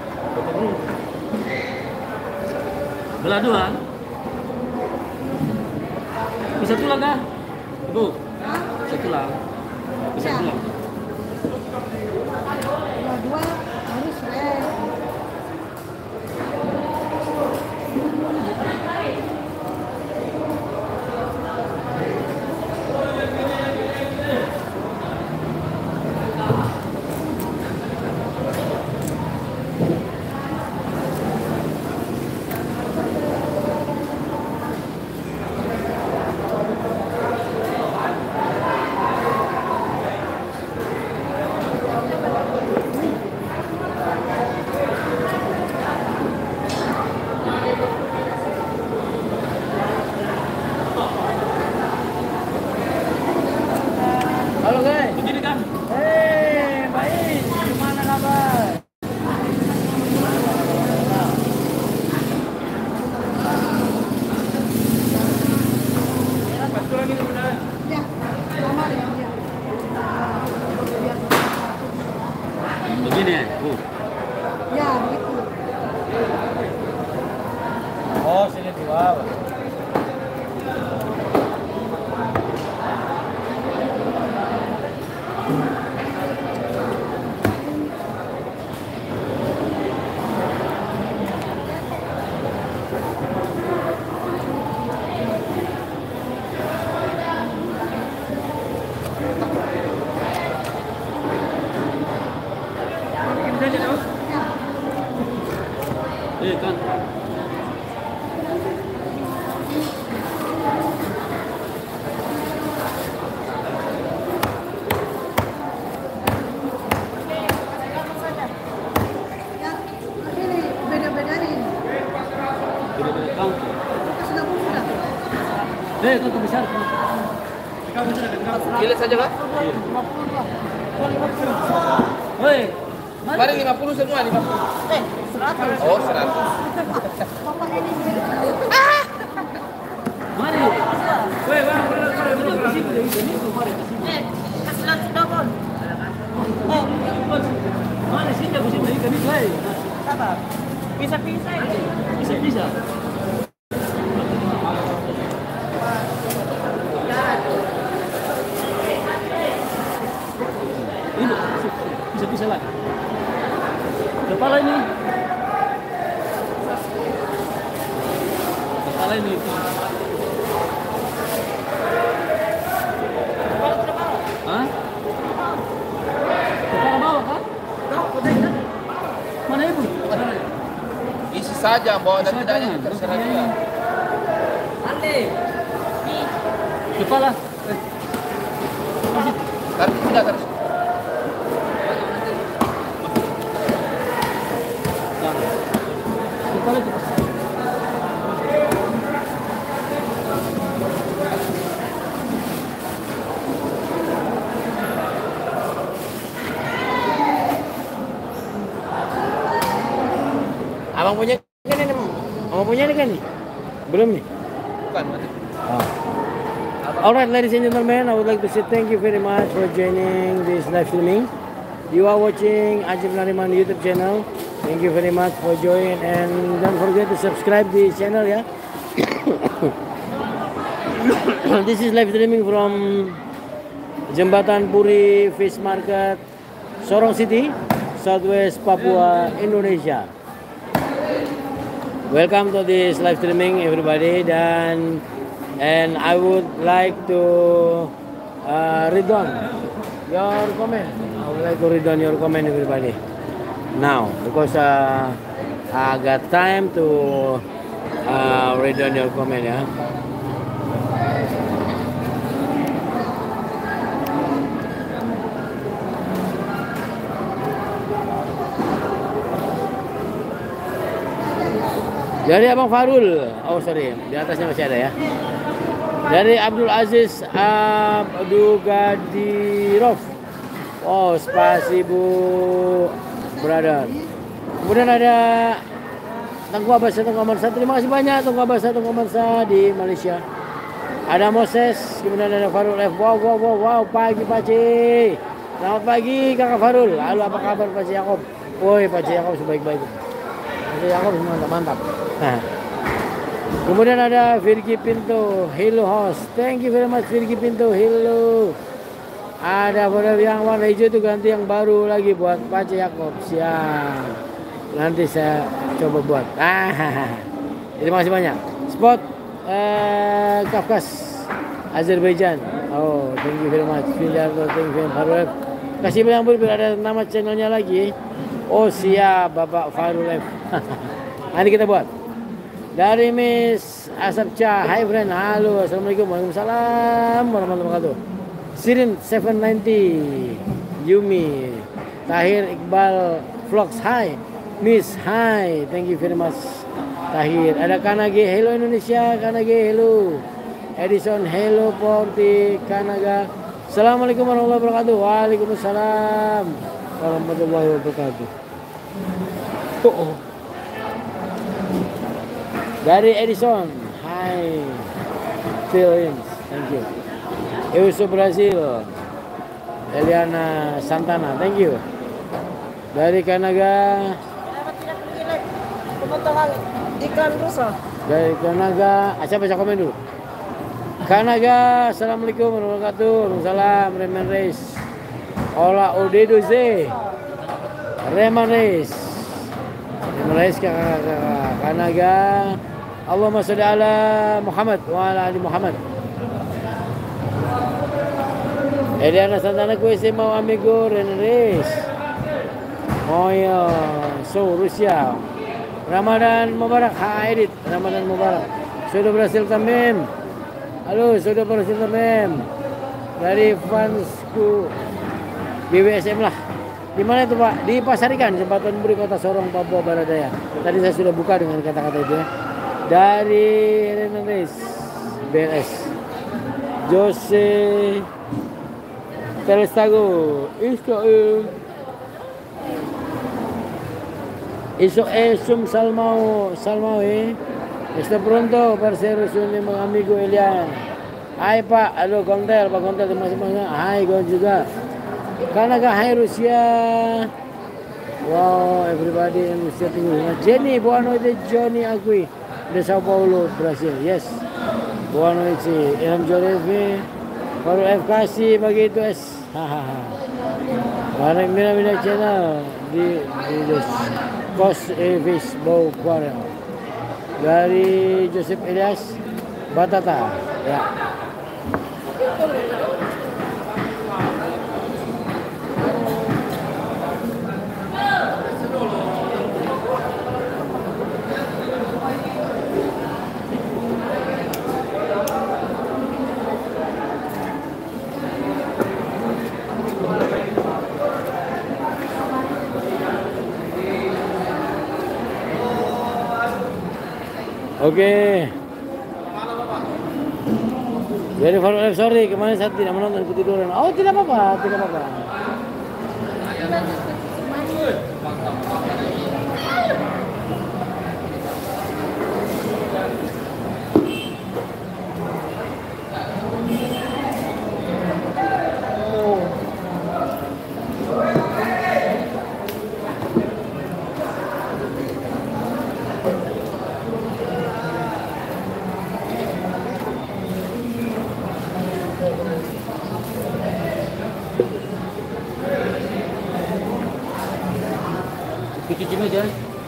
Belah dua. Bisa tulang kah? Ibu. Bisa tulang. Bisa tulang. Dua harus Halo guys, begini kan? Baik. Gimana kabar? ya, sama ya. Begini ya, Bu. Ya, begitu. Oh, sini dua. Kan. Gila saja kah? Mari 50 semua 50. 100. Oh 100. Mari. Weh, bang, mana sih dia bisa ikan itu? Bisa. Ini bisa lagi. Kepala ini. Hah? Kepala bawah kan? Mana ibu? Isi saja bawa dan tidaknya terserah dia. Kepala. Taruh tidak taruh. Kepala itu. Abang punya kan ini? Abang punya ini kan nih? Belum nih? Bukan mati. Oh. Alright, ladies and gentlemen, I would like to say thank you very much for joining this live streaming. You are watching Ajib Nariman YouTube channel. Thank you very much for joining, and don't forget to subscribe the channel, yeah. This is live streaming from Jembatan Puri Fish Market, Sorong City, Southwest Papua, Indonesia. Welcome to this live streaming, everybody, and I would like to read down your comment. I would like to read down your comment, everybody, now, because I got time to read down your comment, yeah. Dari Abang Farul, oh sorry, di atasnya masih ada ya. Dari Abdul Aziz Abdugadirov, oh spasibo brother. Kemudian ada Tengku Abbas Tengku Amansa, terima kasih banyak Tengku Abbas Tengku Amansa di Malaysia. Ada Moses, kemudian ada Farul F. Wow, pagi Paci. Selamat pagi Kakak Farul. Halo, apa kabar Paci Yakob? Woi Paci Yakob sebaik-baik. Paci Yakob mantap. Nah. Kemudian ada Virgi Pinto, hello host, thank you very much Virgi Pinto, hello. Ada model yang warna hijau itu ganti yang baru lagi buat Pace Yakob, siap. Nanti saya coba buat. Terima kasih banyak. Spot Kafkas, Azerbaijan. Oh, thank you very much. Vindarto, thank you very much. Kasih bilang biar ada nama channelnya lagi. Oh siap, Bapak Farul F. Nanti kita buat. Dari Miss Asapcha, hi friend, halo, assalamualaikum, waalaikumsalam warahmatullahi wabarakatuh. Sirin 790, Yumi, Tahir Iqbal Vlogs, hi, Miss, hi, thank you very much, Tahir. Ada Kanage, hello Indonesia, Kanage, hello. Edison, hello Porti, Kanaga. Assalamualaikum warahmatullahi wabarakatuh. Waalaikumsalam warahmatullahi wabarakatuh. Dari Edison, hi, Philippines, thank you. Euso Brazil, Eliana Santana, thank you. Dari Kanaga, Iklan rusak. dari Kanaga, baca komen dulu. Kanaga, assalamualaikum warahmatullahi wabarakatuh. Waalaikumsalam, Reman Reis. Ola Odedo Z, Reman Reis. Reman Reis Kanaga. Allahumma sholli ala Muhammad wa ala ali Muhammad. Eliana Santana kuisi mau amigo Reman Reis. Oh ya, so Rusia. Ramadan Mubarak, hai Edit, Ramadan Mubarak. Sudah berhasil tamim. Halo, sudah berhasil tamim. Dari fansku BWSM lah. Di mana itu Pak? Di Pasar Ikan, Jembatan Puri, Kota Sorong, Papua Barat Daya. Tadi saya sudah buka dengan kata-kata itu ya. Dari Renan Reis. BLS. Jose Telestago, Israel. Eso es un salmao, está pronto para ser reunión mga amigo Elian. Hai Pak, halo kontel, Pak kontel teman-teman. Hai kawan juga. Kanaka, hai Rusia. Wow, everybody in Rusia tinggal. Jenny, boa noite Johnny Agui de Sao Paulo, Brasil. Yes. Boa noite. Ilham Jorevi. Baru FKC begitu es. Hahaha. Barang mina channel di Kos Evis Bau Kuara dari Joseph Elias Batata ya. Oke. Jadi Farul sorry kemarin saya tidak menonton ketiduran. Oh tidak apa-apa, tidak apa-apa. Cuci meja.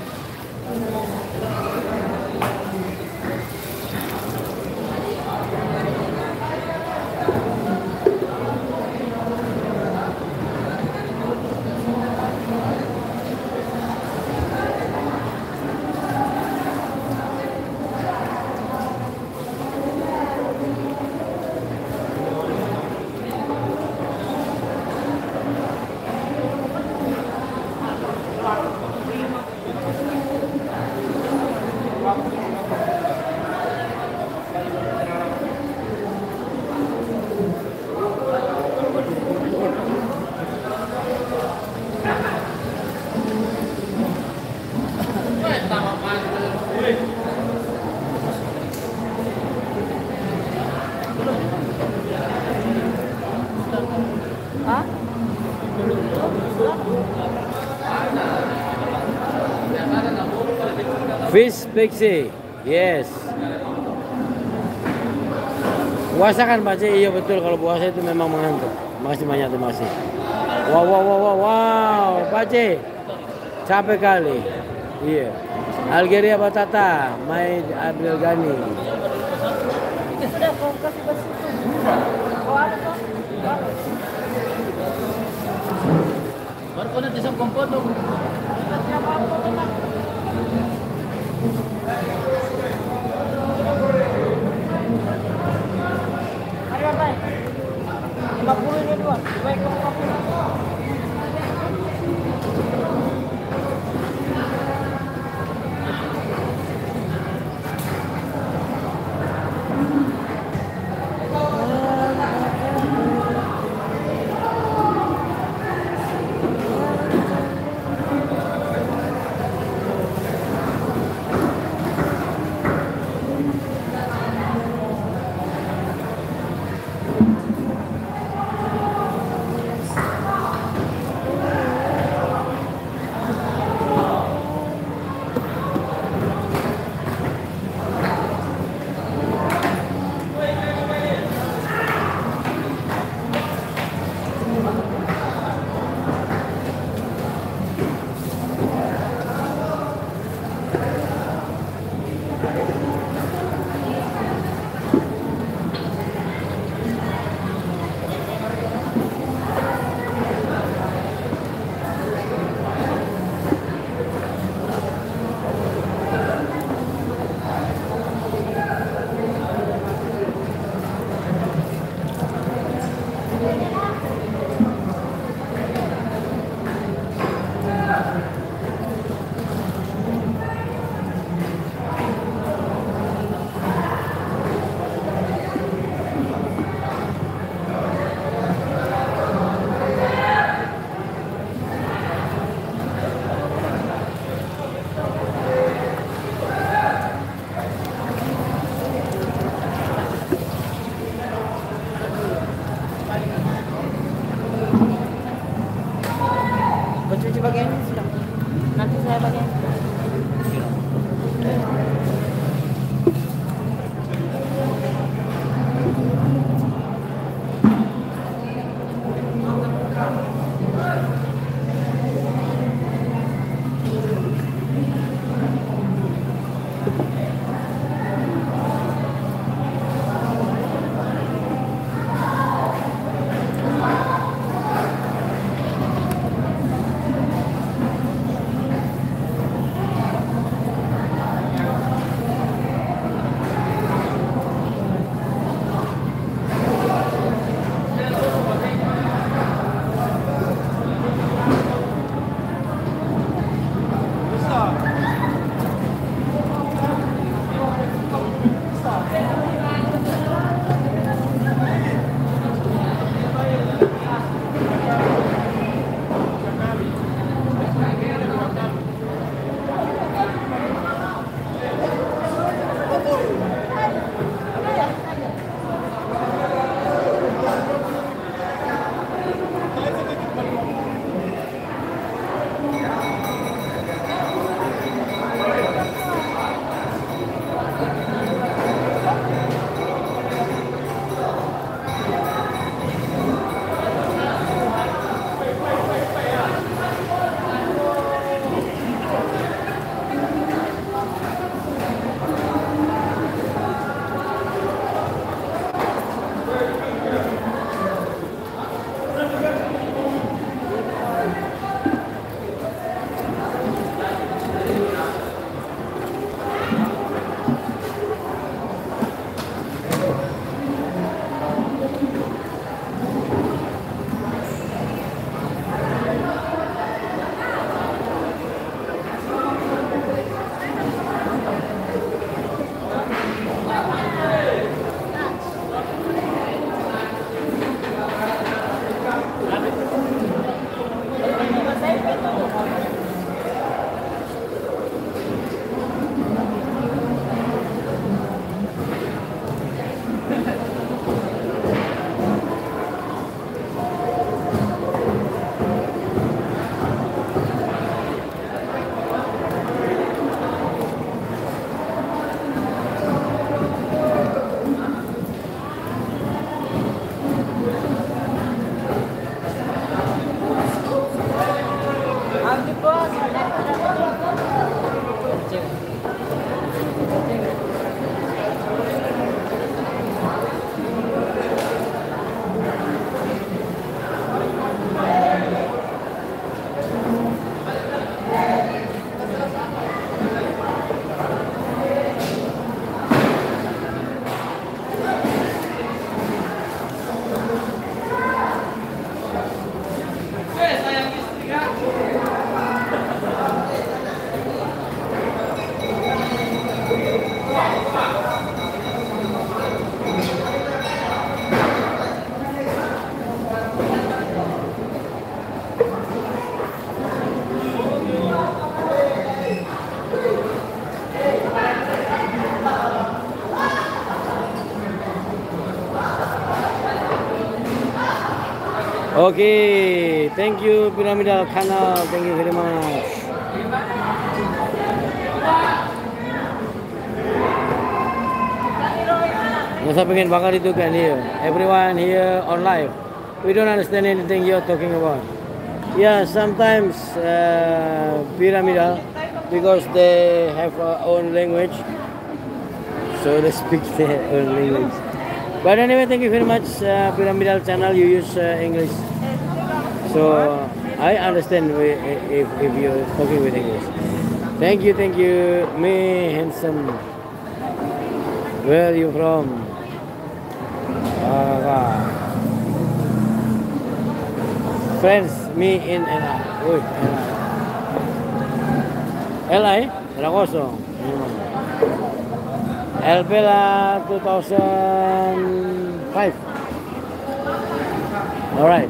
Fish Pixie, yes. Puasa kan Pak C? Iya betul, kalau puasa itu memang mengantuk. Makasih banyak, terima kasih. Wow, Pak C, capek kali. Iya. Algeria Batata, Maid Abdul Ghani. Sudah kau kasih ke situ. Kau ada kok? Baru kau nanti sama kompon dong. Ayo baik. 50 ini dua. Baik 50. nanti saya bagian. Okay, thank you Pyramidal Canal, thank you very much. Masa pengen bakal itu kan here. Everyone here on live. We don't understand anything you're talking about. Yeah, sometimes Pyramidal, because they have own language, so they speak their own language. But anyway, thank you very much, Pyramidal Channel. You use English, so I understand if you're talking with English. Thank you, me handsome. Where are you from? Friends, me in LA. Uy, LA, LA kosong. Elvela 2005. All right.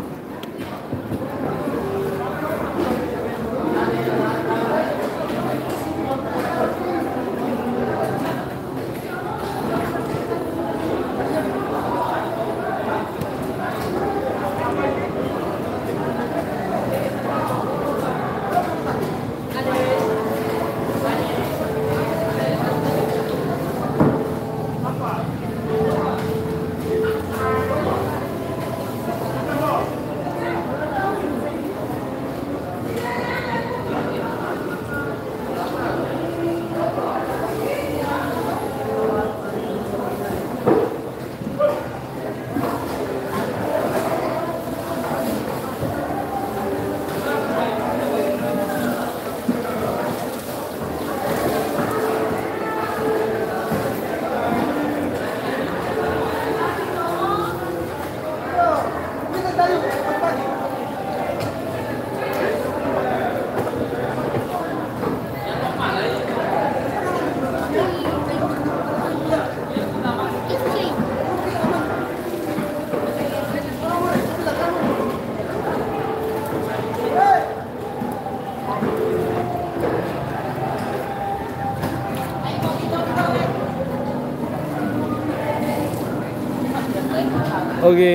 Oke.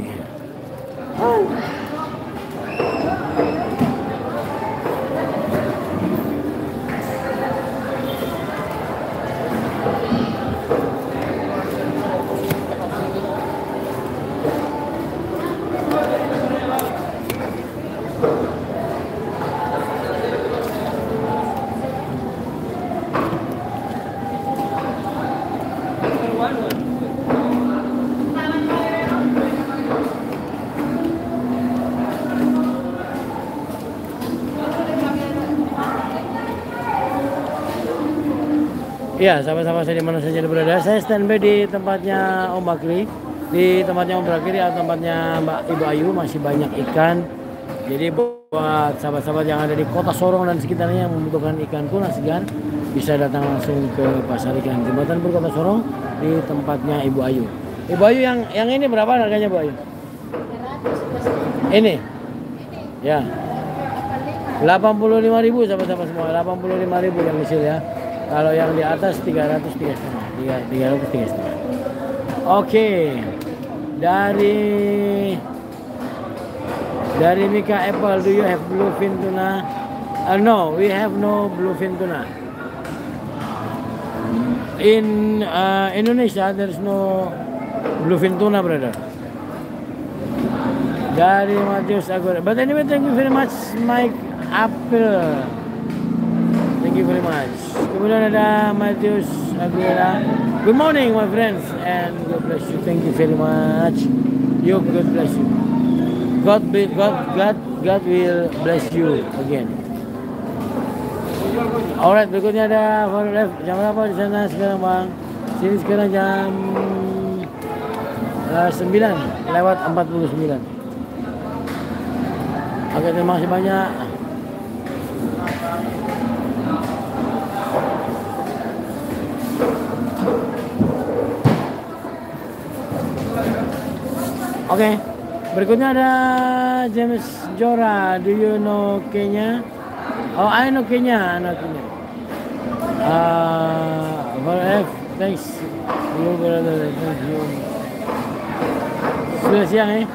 Ya, sama-sama saya di mana saja berada. Saya standby di tempatnya Om Bakri, di tempatnya Om Bakri atau tempatnya Mbak Ibu Ayu, masih banyak ikan. Jadi buat sahabat-sahabat yang ada di Kota Sorong dan sekitarnya yang membutuhkan ikan tuna segar, bisa datang langsung ke Pasar Ikan Jembatan Pur Kota Sorong di tempatnya Ibu Ayu. Ibu Ayu yang ini berapa harganya, Bu Ayu? Ini? Ya. 85.000 sahabat-sahabat semua, 85.000 yang kecil ya. Kalau yang di atas 300 3,5. Oke. Dari Mika Apple, do you have bluefin tuna? No, we have no bluefin tuna. In Indonesia, there's no bluefin tuna, brother. Dari Matius Agora. But anyway, thank you very much, Mike Apple. Thank you very much. Kemudian ada Matius Aguilera. Good morning, my friends, and God bless you. Thank you very much. You, God bless you. God will bless you again. Alright, berikutnya ada jam berapa di sana sekarang, Bang? Sini sekarang jam 9:49. Oke, terima kasih banyak. Oke, berikutnya ada James Jora. Do you know Kenya? Oh, I know Kenya. Thanks you, brother. Thank you. Sudah siang ya?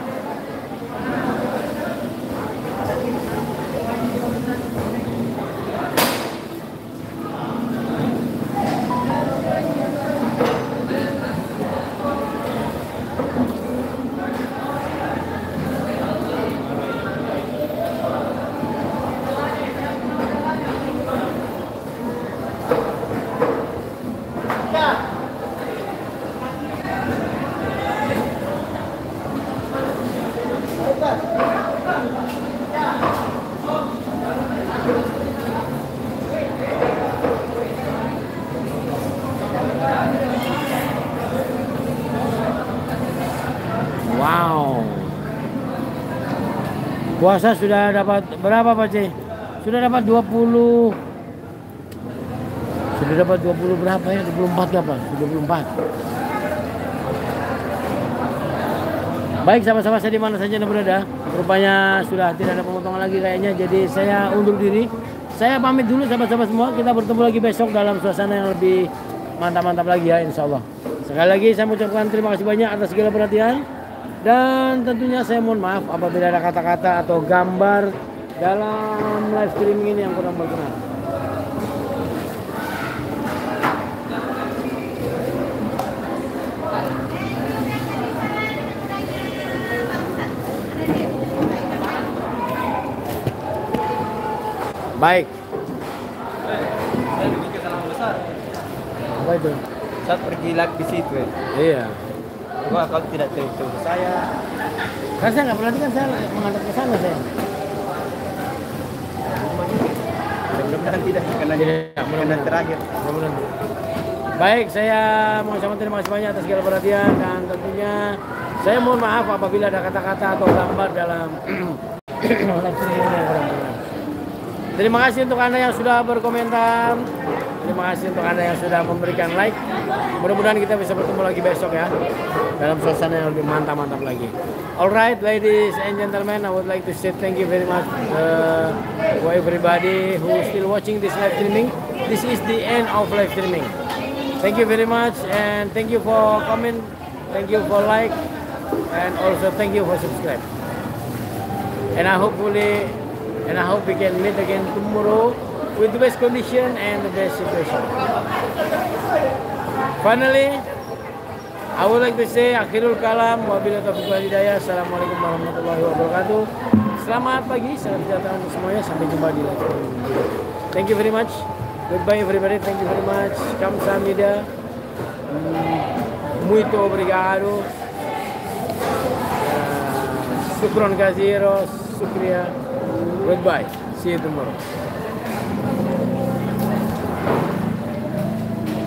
Puasa sudah dapat berapa, Pak C? Sudah dapat 20. Sudah dapat 20 berapa ya? 24 apa? 24. Baik, sama-sama saya di mana saja Anda berada. Rupanya sudah tidak ada pemotongan lagi kayaknya. Jadi saya undur diri. Saya pamit dulu sahabat-sahabat semua. Kita bertemu lagi besok dalam suasana yang lebih mantap-mantap lagi ya, insya Allah. Sekali lagi saya mengucapkan terima kasih banyak atas segala perhatian. Dan tentunya saya mohon maaf apabila ada kata-kata atau gambar dalam live streaming ini yang kurang berkenan. Baik. Saya bikin kesalahan besar. Apa itu? Saya pergi live di situ ya. Iya. Wah, kalau tidak tahu saya. Kan saya nggak perhatikan, saya menghadap ke sana saya. Mudah-mudahan tidak karena mudah-mudahan terakhir. Mudah-mudahan. Baik, saya mengucapkan terima kasih banyak atas segala perhatian dan tentunya saya mohon maaf apabila ada kata-kata atau gambar dalam live streaming yang kurang berkenan. Terima kasih untuk Anda yang sudah berkomentar. Terima kasih untuk Anda yang sudah memberikan like. Mudah-mudahan kita bisa bertemu lagi besok ya, dalam suasana yang lebih mantap-mantap lagi. Alright, ladies and gentlemen, I would like to say thank you very much for everybody who is still watching this live streaming. This is the end of live streaming. Thank you very much and thank you for comment, thank you for like, and also thank you for subscribe. And I hope we can meet again tomorrow with the best condition and the best situation. Finally, I would like to say akhirul kalam, wabillahi taufiq wal hidayah. Assalamualaikum warahmatullahi wabarakatuh. Selamat pagi, salam sejahtera untuk semuanya. Sampai jumpa di live video. Thank you very much. Goodbye everybody. Thank you very much. Kamsahamnida. Muito obrigado. Shukran kathiro. Shukriya. Goodbye. See you tomorrow.